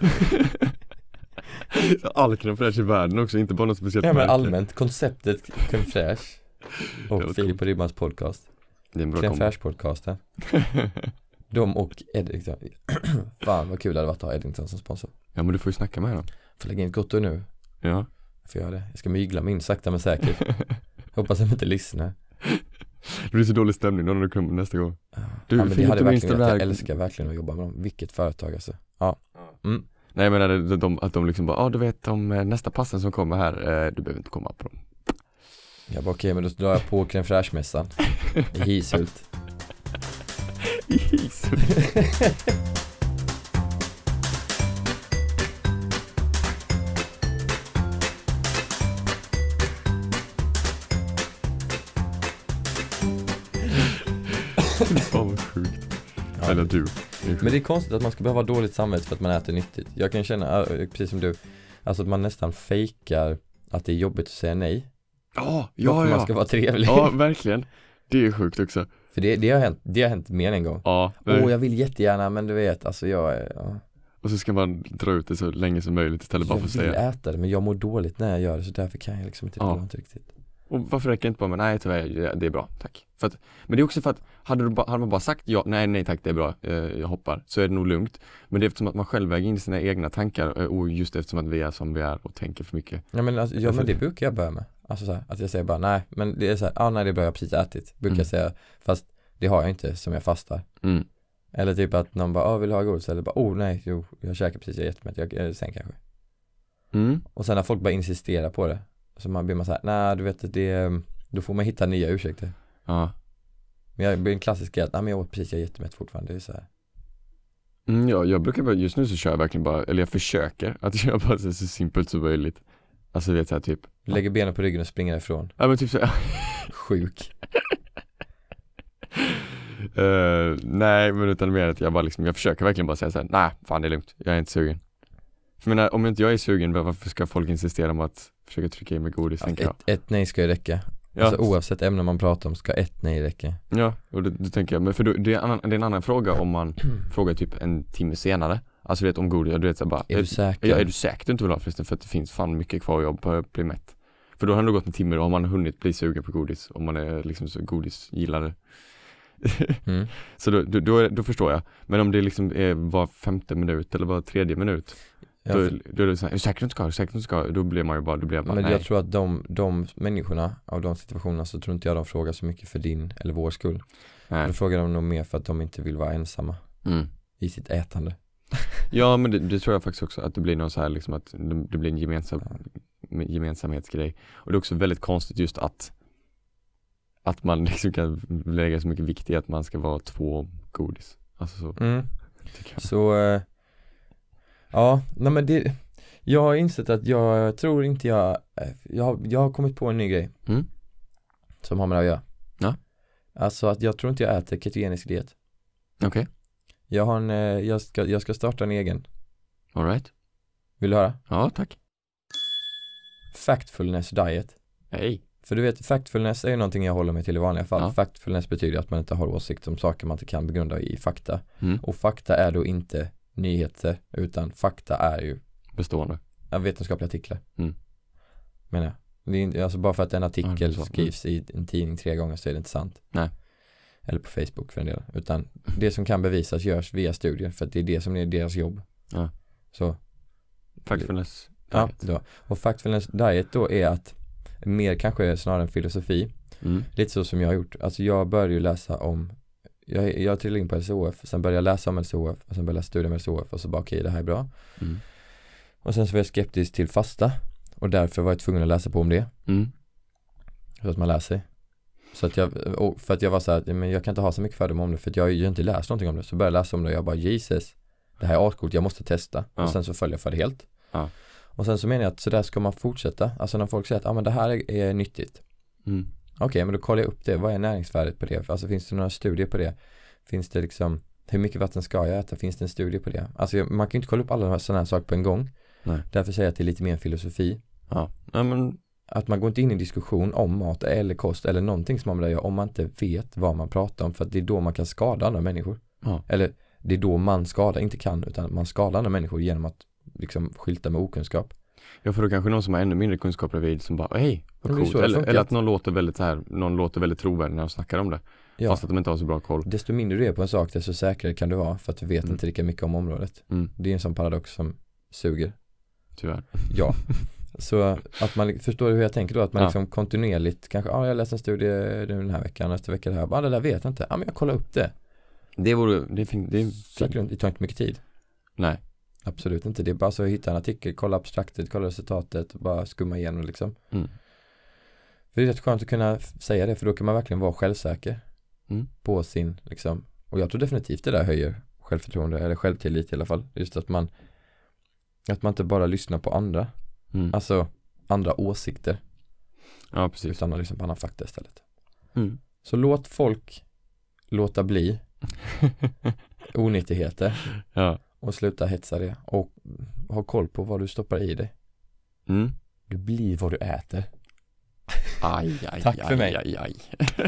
All crème fraîche i världen också, inte bara något speciellt Ja men märke. allmänt, konceptet crème fraîche. Det Och var Filip och Ribbans podcast. Det är en bra Crème kombo. fraîche podcasten. De och Eddington. Fan vad kul det hade varit att ha Eddington som sponsor. Ja, men du får ju snacka med dem. Får lägga in ett gott ord nu. Ja. Jag får göra det. Jag ska mygla mig in sakta men säkert. Hoppas att de inte lyssnar. Det blir så dålig stämning då när du kommer nästa gång. Du, Ja, men det Filip, hade du minns verkligen, det jag där- älskar verkligen att jobba med dem. Vilket företag alltså. Ja. Mm. Nej, jag menar de, de, att de liksom bara, ja ah, du vet om eh, nästa passen som kommer här, eh, du behöver inte komma på dem. Jag bara okej, men då drar jag på crème fraîche-mässan i Hishult. Fan vad sjukt. Ja. Eller du. Men det är konstigt att man ska behöva ha dåligt samvete för att man äter nyttigt. Jag kan känna, äh, precis som du, alltså att man nästan fejkar att det är jobbigt att säga nej. Ja, För ja, man ja. ska vara trevlig. Ja, verkligen. Det är sjukt också. För det, det har hänt, det har hänt mer än en gång. Ja. Åh, oh, jag vill jättegärna, men du vet, alltså jag är, ja. Och så ska man dra ut det så länge som möjligt istället bara Jag för att vill säga. äta det, men jag mår dåligt när jag gör det, så därför kan jag liksom inte, det Ja. går inte riktigt. Och varför räcker det inte bara med nej tyvärr, ja, det är bra, tack. För att, men det är också för att hade, du ba, hade man bara sagt ja, nej nej tack det är bra, eh, jag hoppar, så är det nog lugnt. Men det är eftersom att man själv väger in sina egna tankar, eh, och just eftersom att vi är som vi är och tänker för mycket. Ja men, alltså, ja, Alltså- men det brukar jag börja med. Alltså så här, att jag säger bara nej, men det är så här, ah, nej det är bra, jag har precis ätit. Brukar Mm. jag säga, fast Det har jag inte som jag fastar. Mm. Eller typ att någon bara, ah, vill du ha godis? Eller bara, oh nej, jo, jag käkar precis, jag är jättemätt, jag, jag, sen kanske. Mm. Och sen när folk bara insisterar på det, så man blir man såhär, nej du vet, det, då får man hitta nya ursäkter. Ja. Men jag blir en klassisk grej att, nej men jag åt precis, jag är jättemätt fortfarande, det är så här. Mm, ja, jag brukar bara, just nu så kör jag verkligen bara, eller jag försöker att köra bara så, så simpelt som möjligt. Alltså vet jag typ. Lägger benen på ryggen och springer ifrån. Ja men typ så. Sjuk. Uh, nej men utan mer att jag bara liksom, jag försöker verkligen bara säga såhär, nej fan det är lugnt, jag är inte sugen. För menar, om inte jag är sugen, varför ska folk insistera om att försöka trycka in med godis, Alltså, tänker jag. ett, ett nej ska ju räcka. Ja. Alltså oavsett ämne man pratar om ska ett nej räcka. Ja, och det, det tänker jag, men för då, det, är en annan, det är en annan fråga om man frågar typ en timme senare. Alltså du vet om godis, du vet så bara, Är du säker? Ja, är du säker du inte vill ha förresten, för att det finns fan mycket kvar att jobba på att bli mätt. För då har det gått en timme och har man hunnit bli sugen på godis, om man är liksom så godisgillare. Mm. Så då, då, då, då förstår jag. Men om det liksom är var femte minut eller var tredje minut, Ja, då, för, då är det så här, är du säker du inte ska, är du säker du inte ska, då blir man ju bara, då blir jag bara, men nej. jag tror att de, de människorna av de situationerna, så tror inte jag de frågar så mycket för din eller vår skull. nej. Då frågar de nog mer för att de inte vill vara ensamma Mm. i sitt ätande. Ja men det, det tror jag faktiskt också, att det blir någon så här liksom att det, det blir en gemensam, gemensamhetsgrej. Och det är också väldigt konstigt just att att man liksom kan lägga så mycket vikt i att man ska vara två godis. Alltså så, Mm. tycker jag. Så äh, ja, nej men det, jag har insett att jag tror inte jag jag har, jag har kommit på en ny grej Mm. som har med det att göra. Ja. Alltså att jag tror inte jag äter ketogenisk diet. Okej, okay. Jag har en, eh, jag ska, jag ska starta en egen. All right. Vill du höra? Ja, tack. Factfulness diet. Hej. För du vet, factfulness är ju någonting jag håller mig till i vanliga fall. Ja. Factfulness betyder att man inte har åsikt om saker man inte kan begrunda i fakta. Mm. Och fakta är då inte nyheter, utan fakta är ju Bestående. ja, vetenskapliga artiklar. Mm. Menar jag. Det är inte, alltså bara för att en Ja, artikel det är så. skrivs i en tidning tre gånger så är det inte sant. Nej. Eller på Facebook för en del. Utan det som kan bevisas görs via studier, för att det är det som är deras jobb. Ja. Så. Factfulness. Ja, då. Och factfulness diet då är att mer kanske snarare en filosofi. Mm. Lite så som jag har gjort. Alltså jag började ju läsa om, jag, jag trillade in på L C H F, sen började jag läsa om L C H F och sen började jag läsa studier om L C H F och så bara okej, okay, det här är bra. Mm. Och sen så var jag skeptisk till fasta och därför var jag tvungen att läsa på om det. Mm. Så att man lär sig. Så att jag, och för att jag var så här, men jag kan inte ha så mycket fördomar om det för att jag har ju inte läst någonting om det. Så började jag läsa om det och jag bara, Jesus, det här är ascoolt, jag måste testa. Ja. Och sen så följer jag för det helt. Ja. Och sen så menar jag att så där ska man fortsätta. Alltså när folk säger att ah, men det här är, är nyttigt. Mm. Okej, okay, men då kollar jag upp det. Vad är näringsvärdet på det? Alltså finns det några studier på det? Finns det liksom, hur mycket vatten ska jag äta? Finns det en studie på det? Alltså man kan ju inte kolla upp alla de här sådana här saker på en gång. Nej. Därför säger jag att det är lite mer en filosofi. Ja. Ja, men Att man går inte in i en diskussion om mat eller kost eller någonting som man vill göra om man inte vet vad man pratar om. För att det är då man kan skada andra människor. ja. Eller det är då man skadar, inte kan, utan man skadar andra människor genom att liksom skylta med okunskap. Ja, för då kanske någon som har ännu mindre kunskap bredvid som bara, hej, vad Men det är coolt. så det Eller, funkar. eller att någon låter väldigt så här, någon låter väldigt trovärdig när de snackar om det. Ja. Fast att de inte har så bra koll. Desto mindre du är på en sak, desto säkrare kan du vara för att du vet Mm. inte lika mycket om området. Mm. Det är en sån paradox som suger. Tyvärr. Ja. Så att man, förstår du hur jag tänker då? Att man Ja. liksom kontinuerligt, kanske, ja ah, jag läste en studie den här veckan, nästa vecka det här. Ja, ah, det där vet jag inte. Ja, ah, men jag kollar upp det. Det vore, det är fint. Det är Så fint. det tar inte mycket tid. Nej. Absolut inte. Det är bara så att hitta en artikel, kolla abstraktet, kolla resultatet och bara skumma igenom liksom. Mm. För det är rätt skönt att kunna f- säga det, för då kan man verkligen vara självsäker Mm. på sin, liksom. Och jag tror definitivt det där höjer självförtroende, eller självtillit i alla fall. Just att man att man inte bara lyssnar på andra. Mm. Alltså andra åsikter. Ja, precis. Utan att lyssna på andra fakta istället. Mm. Så låt folk låta bli onyttigheter Ja. och sluta hetsa det. Och ha koll på vad du stoppar i dig. Mm. Du blir vad du äter. Aj, aj, Tack aj, för mig. Aj, aj.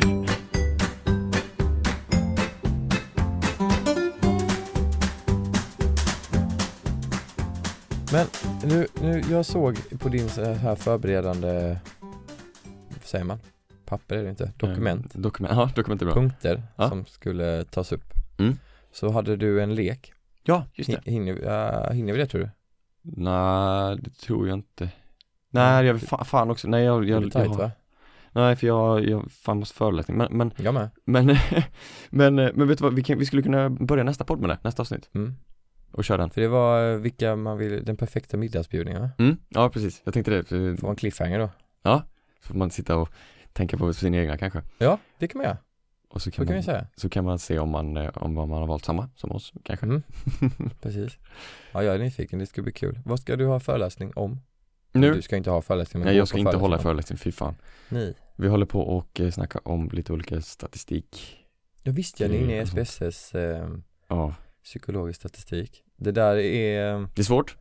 Men nu, nu, jag såg på din så här förberedande, vad säger man? Papper är det inte, dokument. Mm. Dokument, ja, dokument är bra. Punkter Ja. som skulle tas upp. Mm. Så hade du en lek. Ja, just det. Hin- Hinner, uh, hinner vi det tror du? Nej, det tror jag inte. Nej, jag vill fa- fan också. Nej, jag, Det jag, är tajt, jag, va? Nej, för jag, jag fan måste föreläsning. Men, men, Jag med. men, men, men vet du vad, vi, kan, vi skulle kunna börja nästa podd med det, nästa avsnitt. Mm. Och köra den. För det var vilka man vill, den perfekta middagsbjudningen, va? Mm, ja, precis. Jag tänkte det. För, Det var en cliffhanger då. ja, så får man sitta och tänka på sina egna kanske. Ja, det kan man göra. Och så Så kan, kan man, vi säga. så kan man se om man, eh, om man har valt samma som oss kanske. Mm. Precis. Ja, jag är nyfiken, det ska bli kul. Vad ska du ha föreläsning om? Nu? Du ska inte ha föreläsning. men Nej, gå jag ska på inte hålla föreläsning. föreläsning, fy fan. Nej. Vi håller på och eh, snacka om lite olika statistik. Jag visste jag är inne i Mm. S P S S eh, Ja, psykologisk statistik. Det där är eh, det är svårt.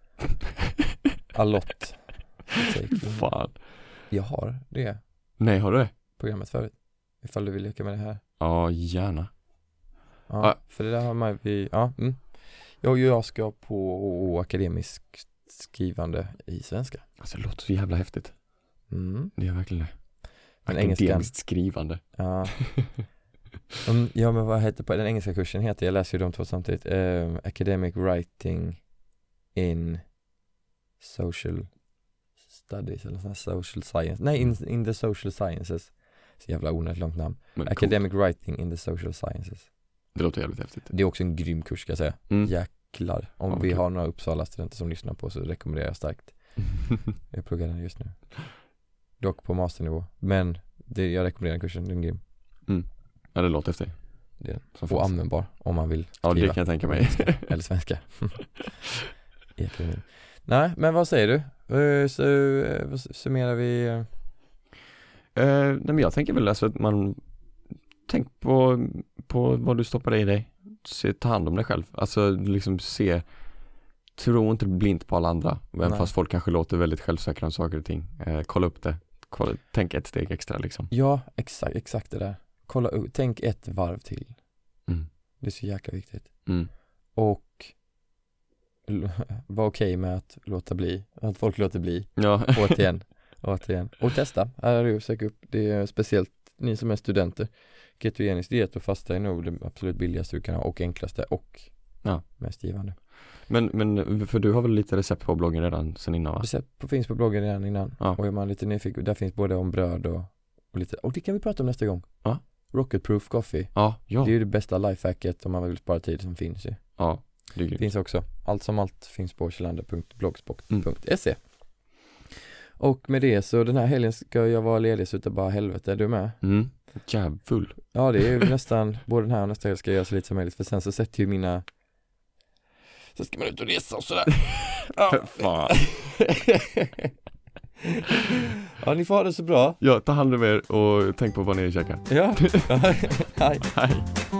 allott. Fan. Jag har det Nej, har du det? programmet förut. Ifall du vill leka med det här. Ja, gärna. Ja, Ah. för det där har man vi, ja. Mm. Jag, jag ska på akademisk skrivande i svenska. Alltså det låter så jävla häftigt. Mm. Det är verkligen det. Men Akademiskt engelskan. skrivande. Ja. Mm, ja, men vad heter på den engelska kursen heter, jag läser ju de två samtidigt, eh, Academic Writing in Social Studies eller sån här Social Science. Nej, in, in the Social Sciences. Så jävla onödigt långt namn. Men Academic Writing in the Social Sciences. det låter jävligt häftigt. Det är också en grym kurs, ska jag säga. Mm. Jäklar. Om Ja, vi kul. har några Uppsala-studenter som lyssnar på, så rekommenderar jag starkt. Jag pluggar den just nu. Dock på masternivå. Men det, jag rekommenderar den kursen, den är grym. Ja, det låter häftigt. Det är Som och fanns. användbar om man vill Ja, det skriva. kan jag tänka mig. Eller svenska. I akademin. Nej, men vad säger du? Eh, Så eh, vad summerar vi? eh, Eh, nej, men jag tänker väl alltså att man tänk på, på vad du stoppar i dig. Se, ta hand om dig själv. Alltså liksom se, tro inte blint på alla andra. Även Nej. fast folk kanske låter väldigt självsäkra om saker och ting. Eh, kolla upp det. Kolla, tänk ett steg extra liksom. Ja, exakt, exakt det där. Kolla upp, tänk ett varv till. Mm. Det är så jäkla viktigt. Mm. Och l- var okej med att låta bli. Att folk låter bli. Ja. Återigen. Återigen. Och testa. Här är det, sök upp. Det är speciellt ni som är studenter. Ketogenisk diet och fasta är nog det absolut billigaste du kan ha och enklaste och Ja. mest givande. Men, men för du har väl lite recept på bloggen redan sen innan, va? Recept på- finns på bloggen redan innan. Ja. Och är man lite nyfiken, där finns både om bröd och, och lite, och det kan vi prata om nästa gång. Ja. Rocket Proof Coffee. Ja, ja. Det är ju det bästa lifehacket om man vill spara tid som finns ju. Ja, det är grymt. Finns också. Allt som allt finns på kjellander punkt blogspot Mm. punkt se. Och med det så den här helgen ska jag vara ledig så utav bara helvete. Är du med? Mm. Jävfull. Ja, det är ju nästan både den här och nästa helg ska jag göra så lite som möjligt, för sen så sätter ju mina, så ska man ut och resa och sådär. Ja. Fan. Ja, ni får ha det så bra. Ja, ta hand om er och tänk på vad ni käkar. Ja, hej. Hej.